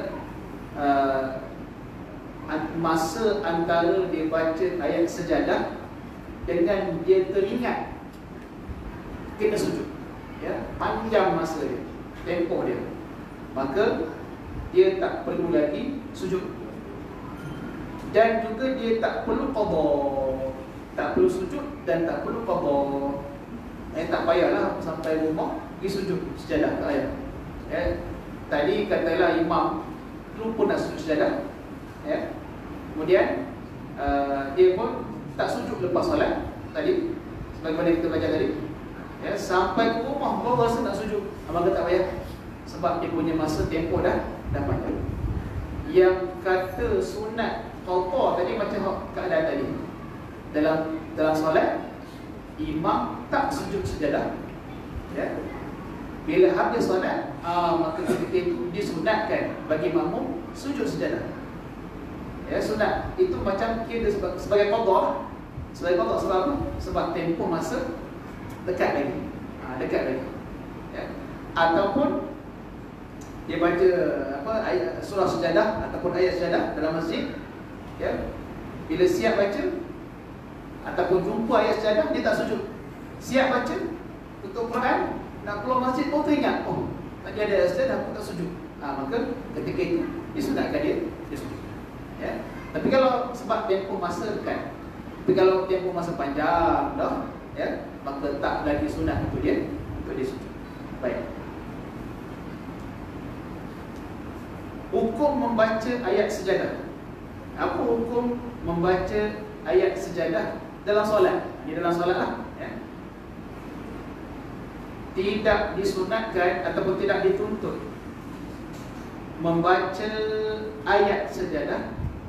masa antara dia baca ayat sejadah dengan dia teringat kena sujud, ya, panjang masa dia, tempoh dia, maka dia tak perlu lagi sujud. Dan juga dia tak perlu qada, tak perlu sujud dan tak perlu qada. Tak payahlah sampai rumah pergi sujud sejadah ke ayat. Tadi katalah imam lupa nak sujud sejadah, ya. Kemudian dia pun tak sujud lepas solat tadi, sebagaimana kita baca tadi, ya, sampai ke rumah baru rasa nak sujud. Maka tak payah, sebab dia punya masa tempoh dah panjang. Yang kata sunat qada tadi macam keadaan tadi, dalam solat imam tak sujud sejadah, ya. Bila habis solat, maka ketika itu disunatkan bagi makmum sujud sejadah. Ya, sunat itu macam kira sebagai qada. Sebagai qada sebab apa? Sebab tempoh masa dekat lagi. Ya. Ataupun dia baca ayat surah sejadah ataupun ayat sejadah dalam masjid, ya. Bila siap baca ataupun jumpa ayat sejadah, dia tak sujud. Siap baca tutup Quran, nak keluar masjid pun teringat, oh tadi ada ayat sejadah, aku tak sujud. Maka ketika itu disunatkan dia sujud, ya. Tapi kalau sebab tempoh masa dekat, tapi kalau tempoh masa panjang dah, ya, maka tak lagi sunat untuk dia sujud. Baik. Hukum membaca ayat sejadah. Apa hukum membaca ayat sejadah dalam solat? Di dalam solat lah, ya. Tidak disunatkan ataupun tidak dituntut membaca ayat sejadah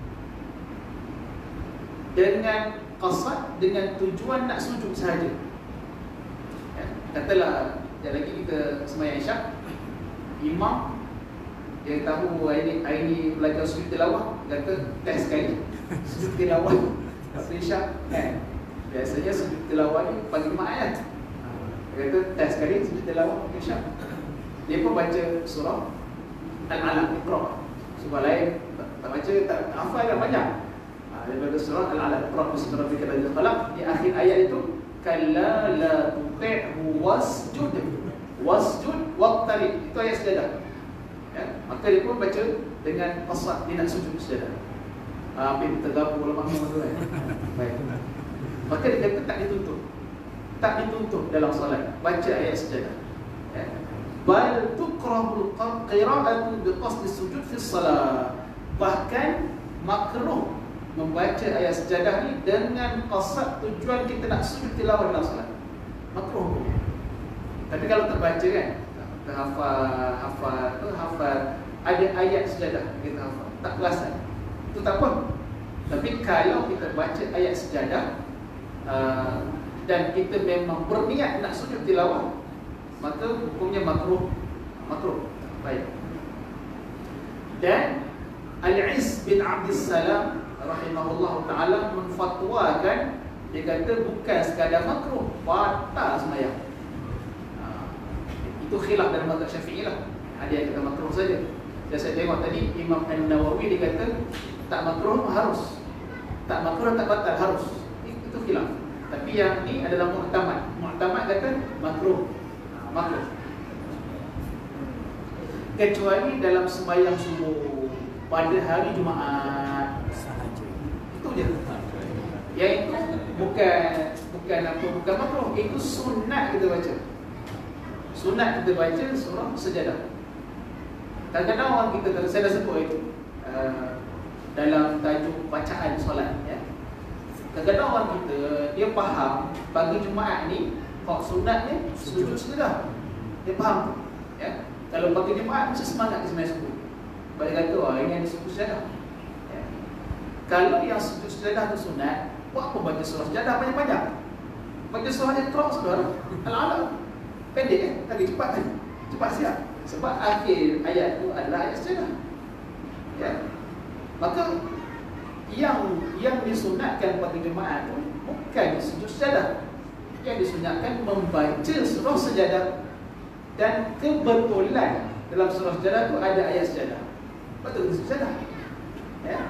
dengan qasad, dengan tujuan nak sujud sahaja, ya. Katalah sekejap lagi kita sembahyang isyak, imam dia tahu hari ni belajar sujud tilawah, kata test sekali sujud tilawah isyak, kan. Biasanya sujud tilawah ni pagi Jumaat, kan. Dia kata test sekali sujud tilawah isyak. Dia pun baca surah Al-Alaq, Iqra. Surah lain tak baca, tak hafal kan banyak. Dia baca surah Al-Alaq, Iqra bismi rabbikal ladzi khalaq. Di akhir ayat itu, kalla la tuti'hu wasjud waqtarib. Itu ayat sejadah, ya. Maka dia pun baca dengan qasad, dia nak sujud sejadah. Hampir tergabung ulama tu, kan. Baik. Maka dia kata tak dituntut dalam solat baca ayat sejadah, ya. Bal tukrahul qira'atu biqasdi sujud fi shalah. Bahkan makruh membaca ayat sejadah ni dengan qasad tujuan kita nak sujud tilawah dalam solat. Makruh. Tapi kalau terbaca, kan, hafal ada ayat sejadah, kita hafal, tak perasan, itu tak apa. Tapi kalau kita baca ayat sejadah dan kita memang berniat nak sujud tilawah, maka hukumnya makruh. Baik. Dan Al-Iz bin Abdissalam rahimahullah ta'ala menfatwakan, dia kata bukan sekadar makruh, batal sembahyang. Itu khilaf dalam mazhab Syafi'i lah. Ada yang kata makruh saja. Dan saya tengok tadi Imam An-Nawawi dia kata tak makruh harus, tak makruh tak batal harus. Itu khilaf. Tapi yang ni adalah mu'tamad. Mu'tamad kata makruh. Kecuali dalam sembahyang subuh pada hari Jumaat sahaja. Itu je. Yang itu bukan makruh, itu sunat kita baca. Sunat kita baca surah sejadah. Kadang-kadang orang kita, saya dah sebut itu dalam tajuk bacaan solat, ya. Kadang-kadang orang kita dia faham pagi Jumaat ni hak sunat ni sujud sejadah. Dia faham, ya. Kalau pagi Jumaat mesti semangat ke sembahyang subuh. Balik kata, ini ada sujud sejadah, ya. Kalau yang sujud sejadah tu sunat, buat apa baca surah sejadah panjang-panjang? Baca surah Iqra, saudara, Al-Alaq. pendek kan? Tapi cepat kan? Cepat siap. Sebab akhir ayat tu adalah ayat sejadah. Ya. Maka yang disunatkan pada jemaah tu bukan sujud sejadah. Yang disunatkan membaca surah sejadah. Dan kebetulan dalam surah sejadah tu ada ayat sejadah. Betul sejadah. Ya.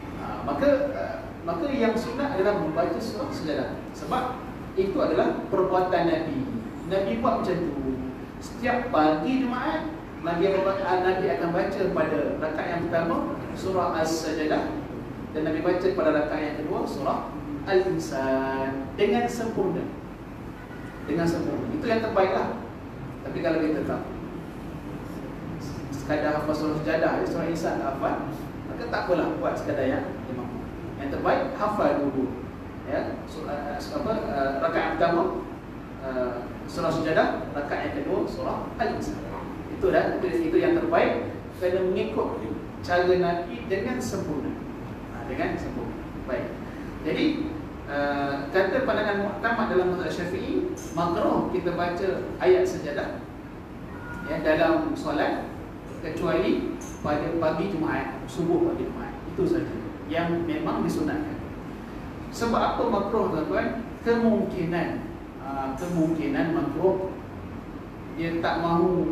Maka yang sunat adalah membaca surah sejadah. Sebab itu adalah perbuatan Nabi. Nabi buat macam tu. Setiap pagi Jumaat Nabi akan baca pada rakaat yang pertama surah As-Sajdah, dan Nabi baca pada rakaat yang kedua surah Al-Insan dengan sempurna. Dengan sempurna. Itu yang terbaiklah. Tapi kalau kita tak sekadar hafal surah Sajdah, surah Insan tak hafal, maka tak apalah, buat sekadar yang imam. Yang terbaik hafal dulu. Ya, rakaat pertama surah Sajdah, rakaat yang kedua surah Al-Insan. Itu yang terbaik, kerana mengikut cara Nabi dengan sempurna. Dengan sempurna. Baik. Jadi kata pandangan muktamad dalam mazhab Syafi'i, makruh kita baca ayat sejadah ya dalam solat, kecuali pada pagi Jumaat, subuh pagi Jumaat. Itu saja yang memang disunatkan. Sebab apa makruh, tuan-tuan? Kemungkinan makruh dia tak mahu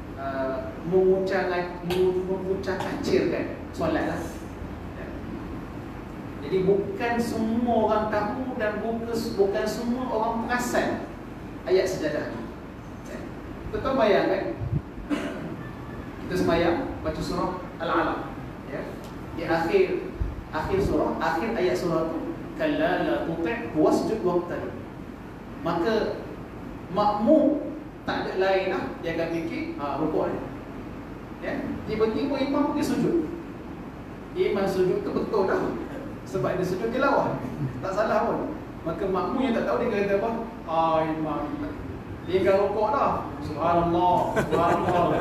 mengucap-acirkan solatlah. Jadi bukan semua orang tahu dan bukan semua orang perasan ayat sejadah ni. Kita bayangkan kita sembahyang baca surah Al-Alaq, ya. Di akhir surah, akhir ayat surah tu, kalla la tuti' wasjud waqtarib. Maka makmum tak ada lain lah, dia akan fikir rukuk ni. Ya, tiba-tiba imam pergi sujud. Imam sujud tu betul dah, sebab dia sujud tilawah, tak salah pun. Maka makmum yang tak tahu dia kata apa? Imam tinggal rukuk dah. Subhanallah, subhanallah.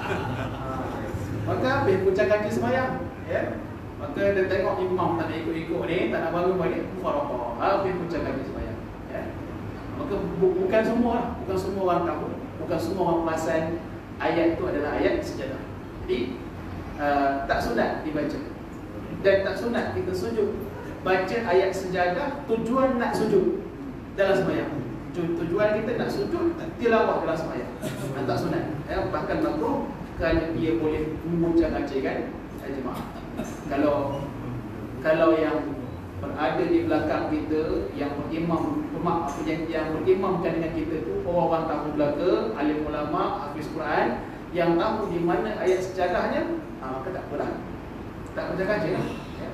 Maka habis puncak kaki sembahyang, ya. Maka dia tengok imam tak nak ikut-ikut ni, tak nak bangun balik, mufaraqah. Habis puncak kaki sembahyang, ya. Maka bukan semua orang tahu, bukan semua orang perasan ayat itu adalah ayat sejadah. Jadi tak sunat dibaca, dan tak sunat kita sujud. Baca ayat sejadah tujuan nak sujud dalam sembahyang. Tujuan kita nak sujud tilawah dalam sembahyang. Tak sunat. Bahkan makruh kerana dia boleh memuncak-acirkan jemaah. Kalau yang berada di belakang kita, yang berimamkan dengan kita tu orang tahu belaka, alim ulama, hafiz Quran, yang tahu di mana ayat sejadahnya, maka tak apalah, tak berjaga-jaga lah. Ya.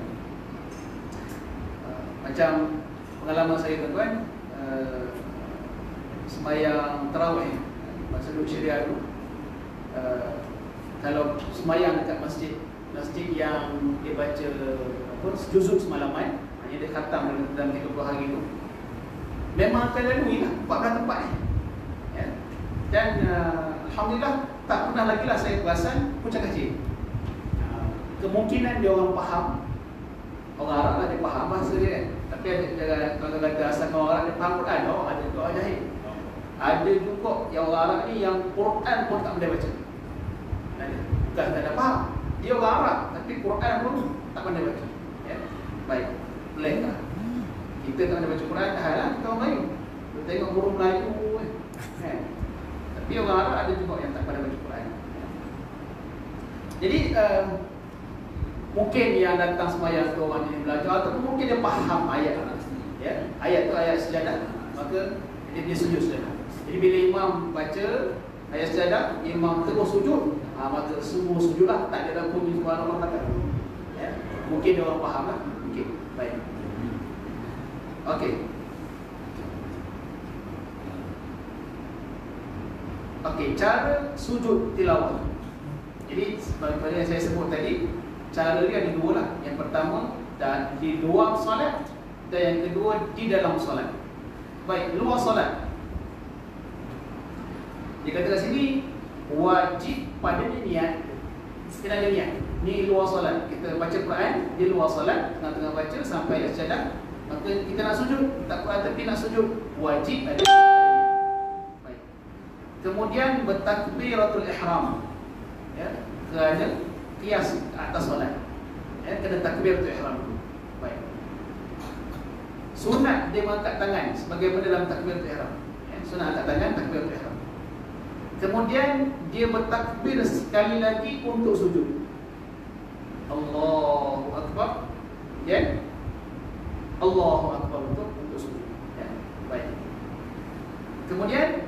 Macam pengalaman saya, tuan-tuan, sembahyang tarawih masa duduk Syariah tu, kalau sembahyang dekat masjid yang dia baca juzuk semalaman, yang dia khatam dalam 30 hari tu, memang akan lalui lah 14 tempat ni, ya. Dan alhamdulillah tak pernah lagi lah saya perasan puncak kecil. Kemungkinan dia orang faham, orang Arab lah dia faham bahasa dia kan. Tapi ada kalau kata asalkan orang Arab dia faham Quran, ada doa jahil. Ada juga yang orang Arab ni yang Quran pun tak boleh baca. Bukan tak ada faham, dia orang Arab tapi Quran pun tak pandai baca, ya. Baik, boleh tak? Kita tak pandai baca Quran, dah lah kita orang Melayu. Kita tengok burung Melayu kan? Tapi orang Arab ada juga yang tak pandai baca Quran. Jadi mungkin yang datang sembahyang tu orang ini belajar, ataupun mungkin dia faham ayat, ya. Ayat tu ayat sejadah, maka dia sujud sejadah. Jadi bila imam baca ayat sejadah, imam terus sujud, maka semua sujudlah, tak ada bunyi subhanallah kata. Ya. Mungkin dia orang faham lah. Mungkin. Baik. Okey. Okey, cara sujud tilawah. Jadi seperti yang saya sebut tadi, cara dia ada dua lah. Yang pertama dan di luar solat, dan yang kedua di dalam solat. Baik, luar solat, dia kata kat sini wajib pada niat. Kena ada niat. Ni luar solat, kita baca Quran di luar solat, tengah-tengah baca sampai ayat syahadah, maka kita nak sujud, tak apa, tapi nak sujud wajib ada niat. Baik. Kemudian bertakbiratul ihram, ya, kerana qiyas atas solat, ya, kena takbiratul ihram dulu. Baik. Sunat dia mengangkat tangan sebagaimana dalam takbiratul ihram, ya, sunat angkat tangan takbiratul ihram. Kemudian dia bertakbir sekali lagi untuk sujud. Allahu akbar, ya, Allahu akbar untuk sujud, ya. Baik. Kemudian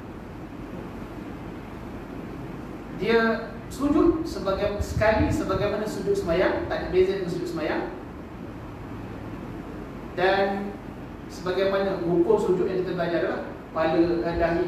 dia sujud sekali sebagaimana sujud semayang, tak ada beza dengan sujud semayang. Dan sebagaimana hukum sujud yang kita belajar adalah kepala dahi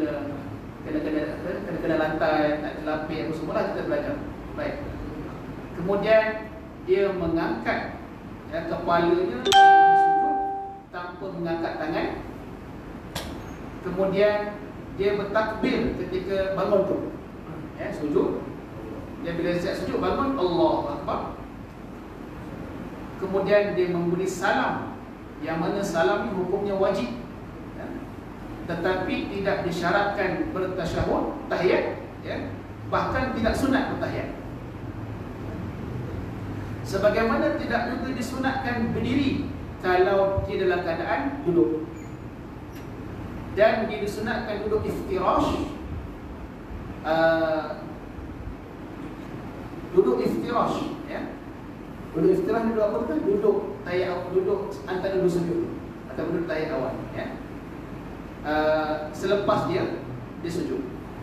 kena lantai, tak terlapik apa semualah kita belajar. Baik. Kemudian dia mengangkat, ya, kepalanya dari sujud tanpa mengangkat tangan. Kemudian dia bertakbir ketika bangun tu, ya, sujud. Dia bila siap sujud bangun, Allahu akbar. Kemudian dia memberi salam, yang mana salam ni hukumnya wajib, ya, tetapi tidak disyaratkan bertasyahud, tahiyat, ya, bahkan tidak sunat bertahiyat. Sebagaimana tidak juga disunatkan berdiri kalau dia dalam keadaan duduk. Dan dia disunatkan duduk iftirash. Duduk iftirash, ya. Duduk iftirash duduk apa tu? Duduk tayat, duduk antara dua sujud atau duduk tayat awal, ya. Selepas dia sujud.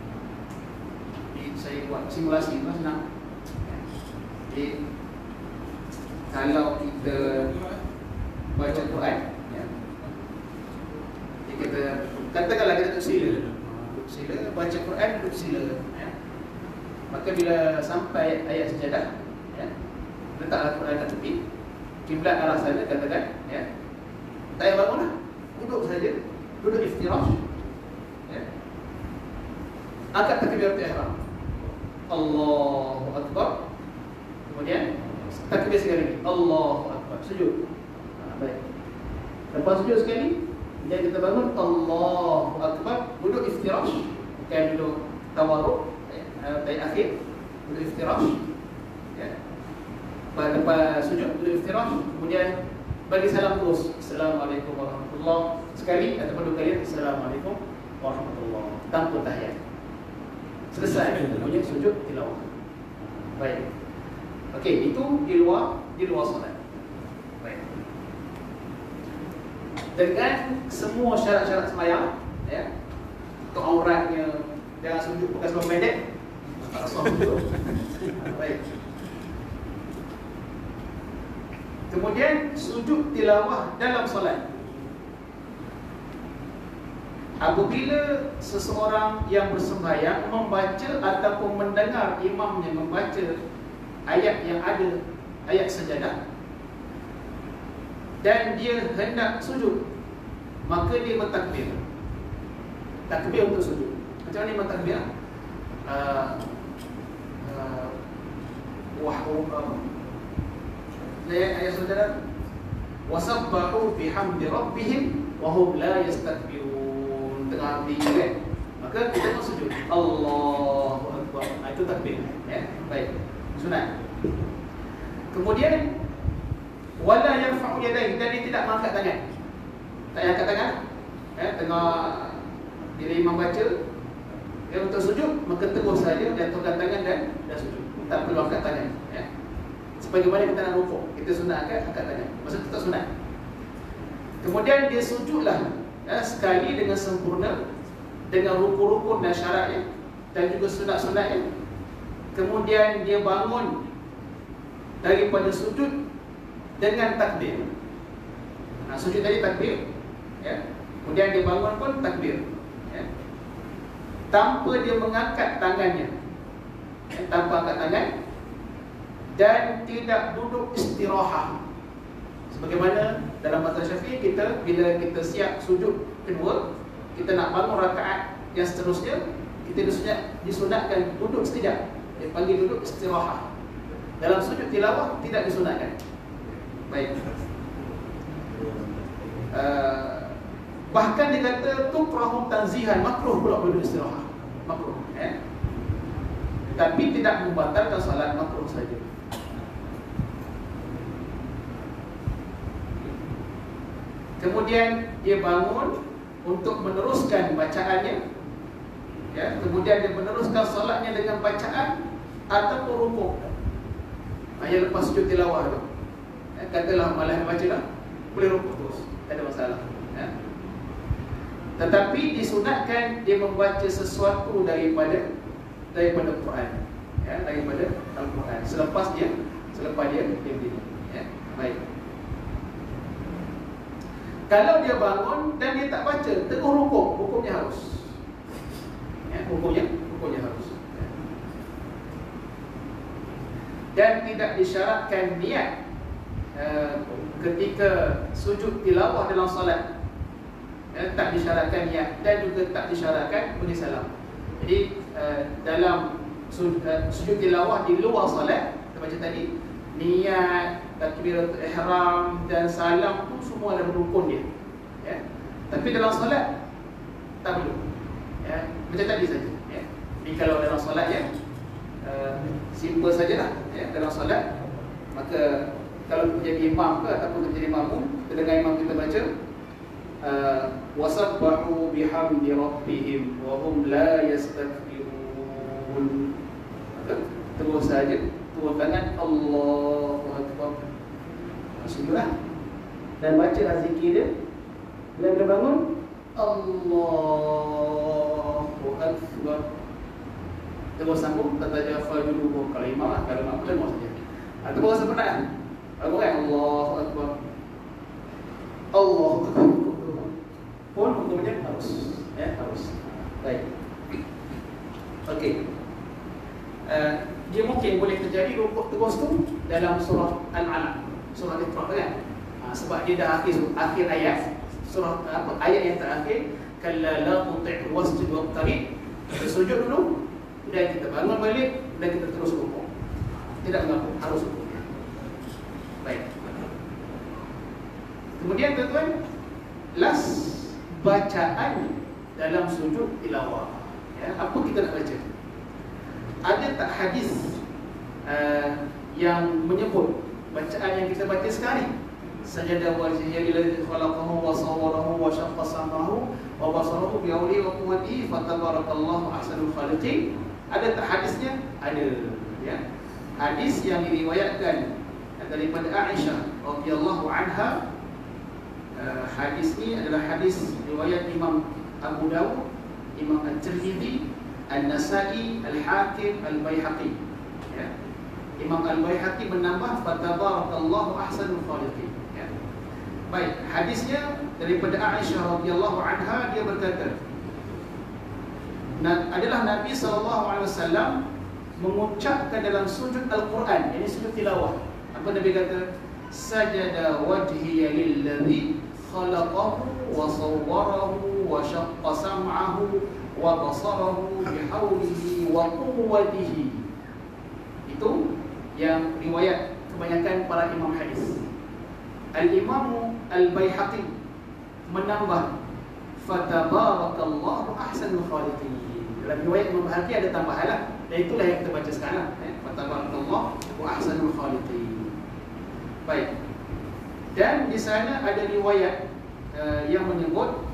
Saya buat simulasi tu senang. Jadi kalau kita baca Quran, ya, jadi kita katakanlah kita duduk sila, baca Quran duduk sila, ya. Maka bila sampai ayat sejadah, ya, letaklah Quran kat tepi, kiblat arah sana, katakan, ya, tak payah bangun lah, duduk saja, duduk iftirash, ya. Angkat takbiratul ihram, Allahu akbar. Kemudian takbir sekali lagi, Allahu akbar, sujud. Baik. Lepas sujud sekali, dan kita bangun, Allahu akbar, duduk iftirash, bukan duduk tawarruk, tayat akhir, duduk iftirash, ya. Lepas sujud duduk iftirash, kemudian bagi salam terus, Assalamualaikum warahmatullahi, sekali ataupun dua kali, Assalamualaikum warahmatullahi, tanpa tahiyat. Selesai punya sujud tilawah. Baik. Okey, itu di luar solat. Baik. Dengan semua syarat-syarat sembahyang, ya. Untuk auratnya, jangan sujud bukan sebab pendek. Baik. Kemudian sujud tilawah dalam solat. Apabila seseorang yang bersembahyang membaca ataupun mendengar imamnya membaca ayat yang ada, ayat sajadah, dan dia hendak sujud, maka dia bertakbir. Takbir untuk sujud. Macam mana bertakbir? Ayat sajadah, wasabbahu bihamdi rabbihim wa hum la yastakbirun. Tengah hati, kan? Maka kita pun sujud, Allahu akbar. Itu takbir, ya. Baik. Sunat. Kemudian wala yarfa'u yadayhi, dan dia tidak mengangkat tangan. Tak angkat tangan, ya, tengah bila imam baca, dia untuk sujud, maka terus saja jatuhkan tangan dan sujud. Tak perlu angkat tangan, ya. Sebagaimana kita nak rukuk, kita sunat angkat tangan. Maksud tetap sunat. Kemudian dia sujudlah, ya, sekali dengan sempurna, dengan rukun-rukun dan syaratnya, dan juga sunat-sunatnya. Kemudian dia bangun daripada sujud dengan takbir. Sujud tadi takbir, ya. Kemudian dia bangun pun takbir, ya. Tanpa dia mengangkat tangannya, ya, tanpa angkat tangan, dan tidak duduk istirahah. Sebagaimana dalam mazhab Syafi'i, kita bila kita siap sujud kedua, kita nak bangun rakaat yang seterusnya, kita disunatkan duduk sekejap. Dia panggil duduk istirahah. Dalam sujud tilawah tidak disunatkan. Baik. Bahkan dia kata tukrahu tanzihan, makruh pula duduk istirahat. Makruh, tapi tidak membatalkan salat, makruh saja. Kemudian dia bangun untuk meneruskan bacaannya, kemudian dia meneruskan salatnya dengan bacaan ataupun rukuk. Yang lepas sujud tilawah tu, katalah malah baca dah, boleh rukuk terus, tak ada masalah. Tetapi disunatkan dia membaca sesuatu daripada Quran, daripada Al-Quran selepas dia berdiri. Baik. Kalau dia bangun dan dia tak baca, terus rukuk, hukumnya harus. Hukumnya harus. Dan tidak disyaratkan niat ketika sujud tilawah dalam solat. Tak disyaratkan niat dan juga tak disyaratkan bunyi salam. Jadi dalam sujud tilawah di luar solat, kita baca tadi, niat, takbiratul ihram dan salam tu semua ada rukun dia. Tapi dalam solat tak perlu. Macam tadi saja. Jadi kalau dalam solat simple sajalah. Dalam solat, maka kalau kita jadi imam ke ataupun kita jadi makmum, kita dengar imam kita baca wasabbahu bihamdi rabbihim wa hum la yastakbirun. Maka terus saja turun tangan, Allahu Akbar, sujudlah, dan baca zikir dia. Bila kita bangun, Allahu Akbar, terus sambung tatajafa junubuhum. Kalau imam lah, kalau makmum terus saja. Atau rasa penat, Allahu Akbar, Allahu Akbar pun hukumnya harus. Baik. Okey. Dia mungkin boleh terjadi rukuk terus tu dalam surah Al-Alaq, surah Al-Iqra kan? Sebab dia dah akhir ayat surah ayat yang terakhir, kalla la tuti' wasjud waqtarib. Kita sujud dulu, dan kita bangun balik, dan kita terus rukuk. Tidak mengapa, harus rukuk. Baik. Kemudian tuan-tuan, last bacaan dalam sujud tilawah. Apa kita nak baca? Ada tak hadis yang menyebut bacaan yang kita baca sekarang? Sajada wajhihi lillazi khalaqahu wa sawwarahu wa syaqqa sam'ahu wa basarahu bi awli wa quwwatihi fatabarakallahu ahsanul khaliqin. Ada tak hadisnya? Ada. Hadis yang diriwayatkan daripada Aisyah radhiyallahu anha. Hadis ini adalah hadis riwayat Imam Abu Dawud, Imam At-Tirmidzi, An-Nasa'i, Al-Hakim, Al-Baihaqi. Imam Al-Baihaqi menambah fatabarakallahu ahsanul khaliqin. Baik, hadisnya daripada Aisyah radhiyallahu anha, dia berkata, adalah Nabi SAW mengucapkan dalam sujud Al-Quran, ini sujud tilawah. Apa Nabi kata? Sajada wajhiya lillazi khalaqahu wa sawwarahu wa syaqqa sam'ahu wa basarahu bihawlihi wa quwwatihi. Itu yang riwayat kebanyakan para imam hadis. Al-Imam Al-Baihaqi menambah fatabarakallahu ahsanul khaliqin. Dalam riwayat Imam Baihaqi ada tambahan lah, dan itulah yang kita baca sekarang, fatabarakallahu wa ahsanul khaliqin. Baik. Dan di sana ada riwayat yang menyebut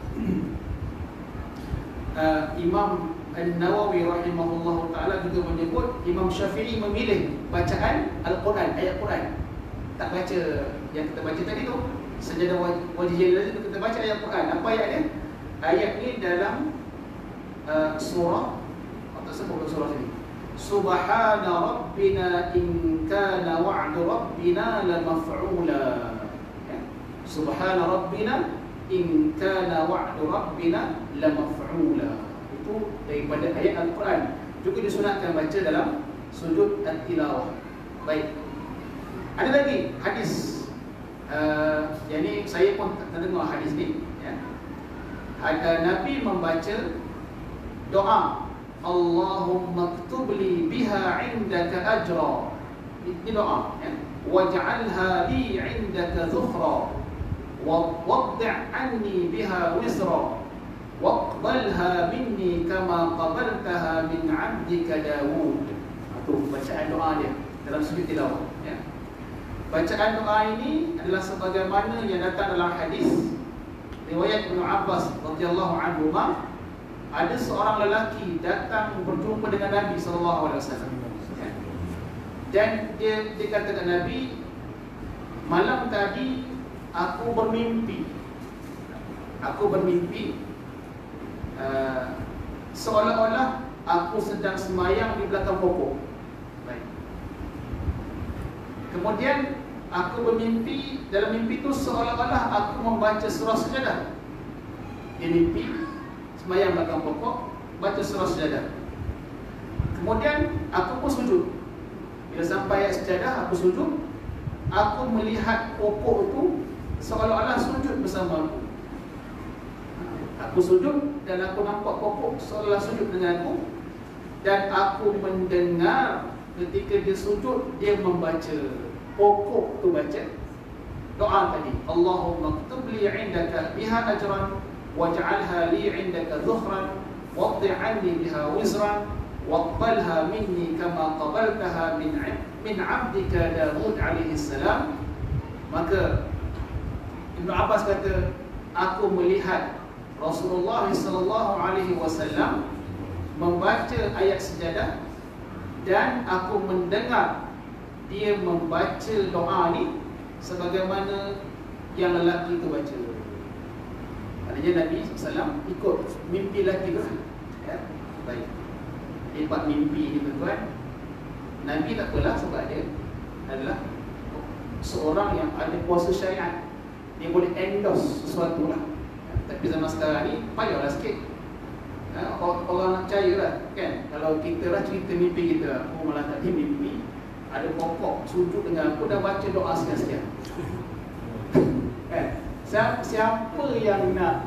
Imam An-Nawawi rahimahullahu ta'ala juga menyebut Imam Syafi'i memilih bacaan Al-Quran, ayat Quran. Tak baca yang kita baca tadi tu, sajadah wajhiyah itu kita baca ayat Quran. Apa ayat dia? Ayat ni dalam surah, atau sebut surah sini, Subhana Rabbina in kana wa'du Rabbina la maf'ula. Subhana Rabbina in kana wa'du Rabbina la maf'ula. Itu daripada ayat Al-Quran. Juga disunatkan baca dalam sujud at-tilawah. Baik. Ada lagi hadis. Yang ni saya pun tak dengar hadis ni. Nabi membaca doa, Allahumma ktubli biha indaka ajra. Ini doa, waj'alha li indaka zukhra. وَوَضِّعْ عَنِّي بِهَا وِزْرًا وَاقْبَلْهَا مِنِّي كَمَا قَبَلْتَهَا مِنْ عَبْدِكَ دَاوُودَ. Itu bacaan doa dia dalam sujud tilawah, ya. Bacaan doa ini adalah sebagaimana yang datang dalam hadis riwayat Ibnu Abbas radhiyallahu anhu. Ada seorang lelaki datang berjumpa dengan Nabi sallallahu alaihi wasallam, ya. Dan dia kata kepada Nabi, malam tadi aku bermimpi seolah-olah aku sedang sembahyang di belakang pokok. Baik. Kemudian aku bermimpi, dalam mimpi itu seolah-olah aku membaca surah Sajadah. Dia mimpi sembahyang belakang pokok, baca surah Sajadah. Kemudian aku pun sujud. Bila sampai ayat Sajadah, aku sujud. Aku melihat pokok itu seolah-olah sujud bersama aku. Aku sujud dan aku nampak pokok seolah sujud denganku. Dan aku mendengar ketika dia sujud, dia membaca, pokok tu baca doa tadi, Allahumma ktub li 'indaka biha ajran waj'alha li 'indaka dhuhran waddi' 'anni biha wizran waqbalha minni kama qabaltaha min 'abdika Daud alaihi salam. Maka Ibnu Abbas kata, aku melihat Rasulullah sallallahu alaihi wasallam membaca ayat Sajadah dan aku mendengar dia membaca doa ni sebagaimana yang lelaki itu baca. Maknanya Nabi SAW ikut mimpi lelaki tu, ya. Baik. Lipat mimpi ni tuan-tuan. Nabi tak apalah sebab dia adalah seorang yang ada kuasa syariat. Dia boleh endorse sesuatu lah, ya. Tapi zaman sekarang ni payahlah sikit, ya. Orang nak percaya lah, kan. Kalau kita lah cerita mimpi kita, aku malah tadi mimpi ada pokok sujud dengan aku dan baca doa sekian-sekian. Kan? Siapa yang nak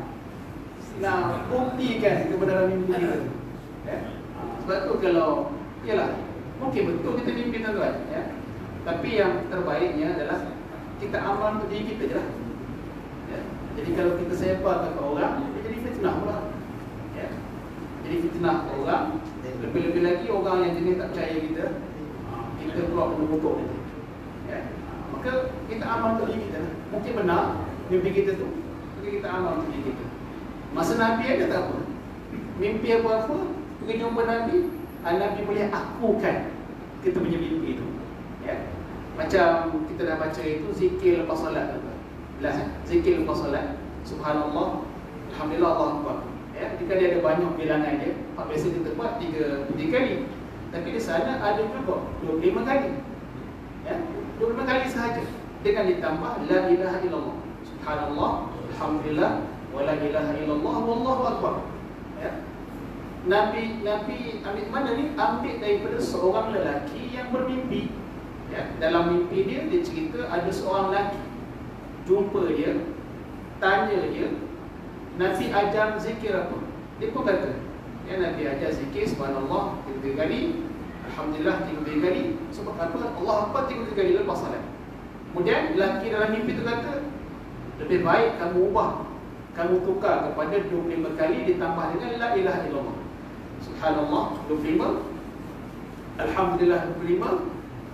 buktikan kebenaran mimpi kita? Sebab tu kalau, yalah, mungkin betul kita mimpi tuan-tuan, ya. Tapi yang terbaiknya adalah kita amal untuk diri kita je lah, ya. Jadi kalau kita sebarkan ke orang, dia jadi fitnah pula, ya. Jadi fitnah ke orang. Lebih-lebih lagi orang yang jenis tak percaya kita pula menutup dia, ya. Maka kita amal untuk diri kita lah. Mungkin benar mimpi kita tu, maka kita amal untuk diri kita. Masa Nabi ada tak apa, mimpi apa-apa, pergi jumpa Nabi, Nabi boleh akukan kita punya mimpi itu, ya. Macam kita dah baca itu zikir lepas solat, zikir lepas solat, subhanallah, alhamdulillah, Allahu akbar, ya. Jika dia ada banyak bilangan dia, biasa kita buat 3 kali. Tapi di sana ada juga 25 kali, ya. 25 kali sahaja dengan ditambah la ilaha illallah, subhanallah, alhamdulillah, wa la ilaha illallah, wallahu akbar, ya. Nabi ambil mana ni? Ambil daripada seorang lelaki yang bermimpi, ya. Dalam mimpi dia cerita ada seorang lelaki jumpa dia, tanya dia, Nabi ajar zikir apa? Dia pun kata, ya, Nabi ajar zikir subhanallah 3 kali, alhamdulillah 3 kali, sebab apa? Allah Akbar 3 kali lepas salat. Kemudian lelaki dalam mimpi tu kata, lebih baik kamu ubah, kamu tukar kepada 25 kali ditambah dengan la ilaha illallah, subhanallah 25, alhamdulillah 25,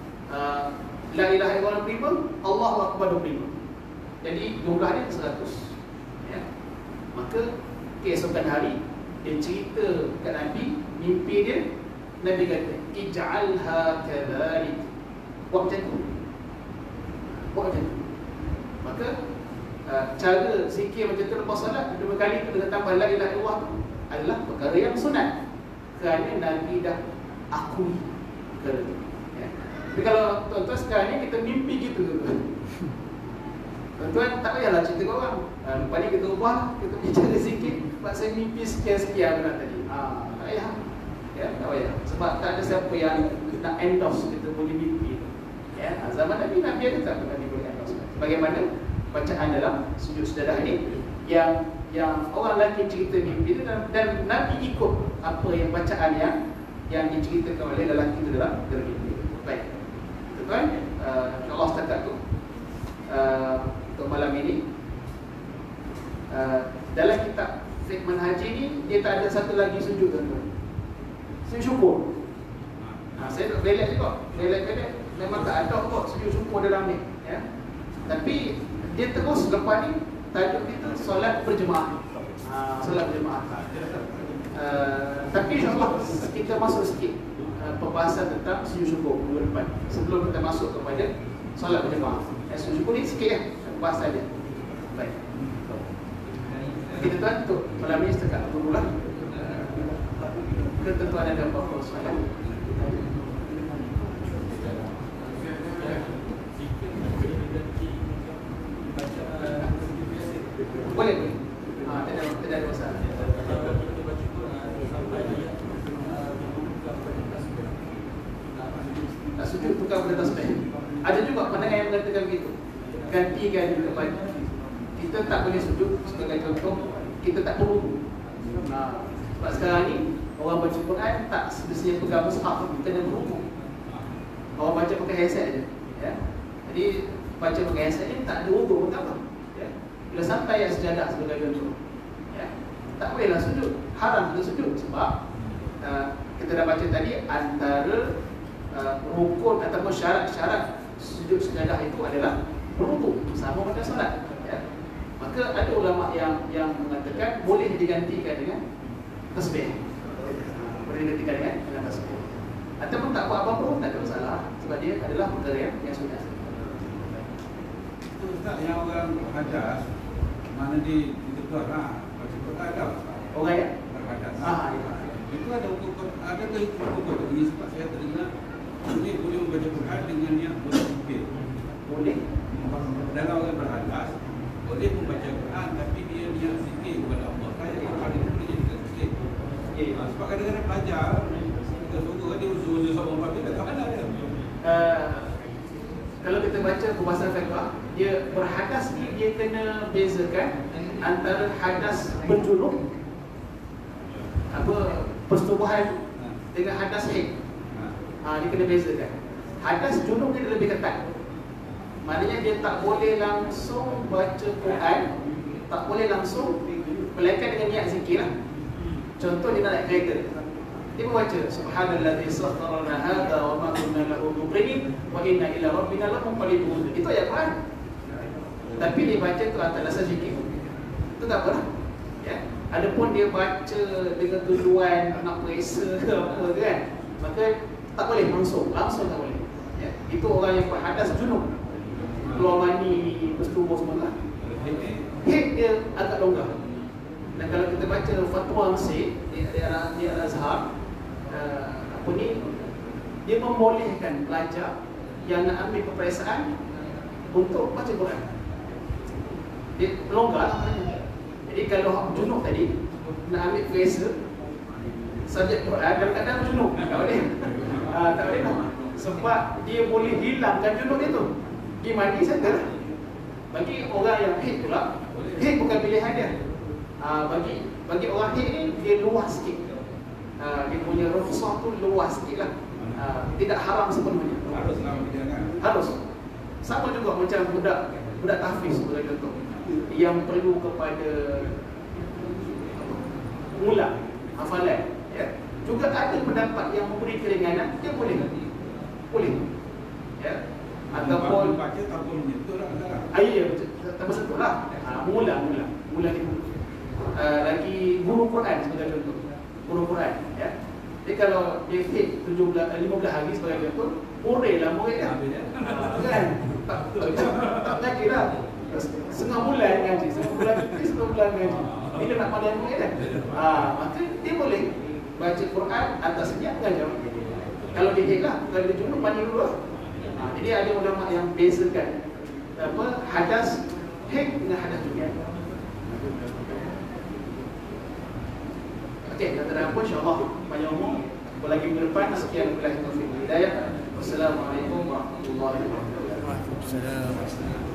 la ilaha illallah 25, Allahu Akbar 25. Jadi jumlah dia 100, ya. Maka keesokan hari dia cerita kat Nabi mimpi dia. Nabi kata, ij'alha kadhalik, buat macam tu, buat macam tu. Maka cara zikir macam tu lepas salat 2 kali tu dengan tambah la ilaha illallah tu adalah perkara yang sunat, kerana Nabi dah akui perkara tu, ya. Tapi kalau tuan-tuan sekarang ni kita mimpi gitu, tuan-tuan tak payahlah cerita ke orang. Lepas ni kita ubah, kita bicara sikit, sebab saya mimpi sekian-sekian benar tadi. Tak payah, ya, tak payah. Sebab tak ada siapa yang nak endorse kita punya mimpi, ya. Zaman Nabi ada tak Nabi boleh endorse? Bagaimana bacaan dalam sujud sajadah ini yang orang lelaki cerita mimpi itu dan Nabi ikut apa yang bacaan yang diceritakan oleh lelaki itu dalam mimpi. Baik, tuan-tuan, insya-Allah setakat tu untuk malam ini Dalam kitab fiqh manhaji ni, dia tak ada satu lagi sujud tuan-tuan. Sujud syukur. Saya tak belak juga. Belak-belak memang tak ada kok sujud syukur dalam ni, ya. Tapi dia terus lepas ni tajuk kita solat berjemaah. Solat berjemaah. Tapi insyaAllah kita masuk sikit pembahasan tentang sujud syukur minggu depan, sebelum kita masuk kepada solat berjemaah. Sujud syukur ni sikit ya, pembahasan dia. Baik. Kita tuan untuk malam ni setakat dulu lah. Ketentuan ada apa-apa soalan? Boleh? Tidak ada masalah. Tak sujud tukar pada tasbih. Ada juga pandangan yang mengatakan begitu. Gantikan kepada kita tak boleh sujud. Sebagai contoh, kita tak perlu. Sebab sekarang ni orang baca Quran tak semestinya pegang mushaf, kena berhubung. Orang baca pakai headset je, ya. Jadi baca pakai headset ni tak ada hubung pun apa, ya. Bila sampai yang sejadah sebagai contoh, ya, tak bolehlah sujud. Haram kita sujud sebab kita dah baca tadi antara rukun ataupun syarat-syarat sujud sejadah itu adalah berhubung sama macam solat, ya. Maka ada ulama yang mengatakan boleh digantikan dengan tasbih. Boleh digantikan dengan tasbih. Ataupun tak buat apa-apa pun tak ada masalah, sebab dia adalah perkara yang sunnah. Itu Ustaz, yang orang hadas, mana di keluar baca Quran dah. Orang yang berhadas. ya. Itu ada hukum, ada ke hukum ini sebab saya terdengar boleh membaca Quran dengan niat berzikir. Boleh. Dalam orang berhadas boleh membaca Quran tapi dia niat zikir kepada Allah. Saya Quran itu boleh jadi zikir. Sebab kadang-kadang pelajar kita suruh dia usul sama orang dia tak mana dia. Kalau kita baca pembahasan fiqh, dia berhadas ni dia kena bezakan antara hadas berjunub, persetubuhan, dengan hadas haid. Dia kena bezakan. Hadas junub dia lebih ketat. Maknanya dia tak boleh langsung baca Quran, tak boleh langsung, melainkan dengan niat zikir lah. Contoh dia nak naik kereta, dia membaca subhanallazi sakhkhara lana hadza wa ma kunna lahu muqrinin wa inna ila rabbina lamunqalibun. Itu ayat Quran. Tapi dia baca tu atas dasar zikir. Itu tak apalah. Ya. Adapun dia baca dengan tujuan nak periksa ke apa kan, maka tak boleh langsung tak boleh. Ya. Itu orang yang berhadas junub, keluar mani, bersetubuh semua. Haid dia agak longgar. Dan kalau kita baca fatwa Mesir di Al-Azhar, dia membolehkan pelajar yang nak ambil peperiksaan untuk baca Quran. Dia longgar lah. Jadi kalau junub tadi nak ambil periksa subjek Quran, kadang-kadang junub tak boleh. Tak boleh lah. Sebab dia boleh hilangkan junub itu. Dia mandi saja. Bagi orang yang haid pula, haid bukan pilihan dia. Bagi orang haid ni dia luas sikit. Dia punya rukhsah tu luas sikit lah. Tidak haram sepenuhnya. Harus. Sama juga macam budak tahfiz sebagai contoh, yang perlu kepada mula hafalan, ya. Juga ada pendapat yang memberi keringanan, dia boleh. Ya. Ataupun baca tak boleh menyentuh lah. Ya, tak bersentuh lah. Mula itu. Lagi guru Quran sebagai contoh. Guru Quran, ya. Jadi kalau dia hit 15 hari sebagai contoh, urailah murid kan. Kan? Tak ngaji lah. Setengah bulan ngaji, setengah bulan ngaji. Dia nak pandai murid kan. Maka dia boleh baca Quran atas niat mengajar. Kalau dia hit lah, kalau dia junub mandi dulu lah. Jadi ada ulama yang bezakan hadas haid dengan hadas junub. Okey, tak ada apa, insya-Allah banyak umum. Lagi minggu depan. Sekian billahi taufiq wal hidayah. Wassalamualaikum warahmatullahi wabarakatuh.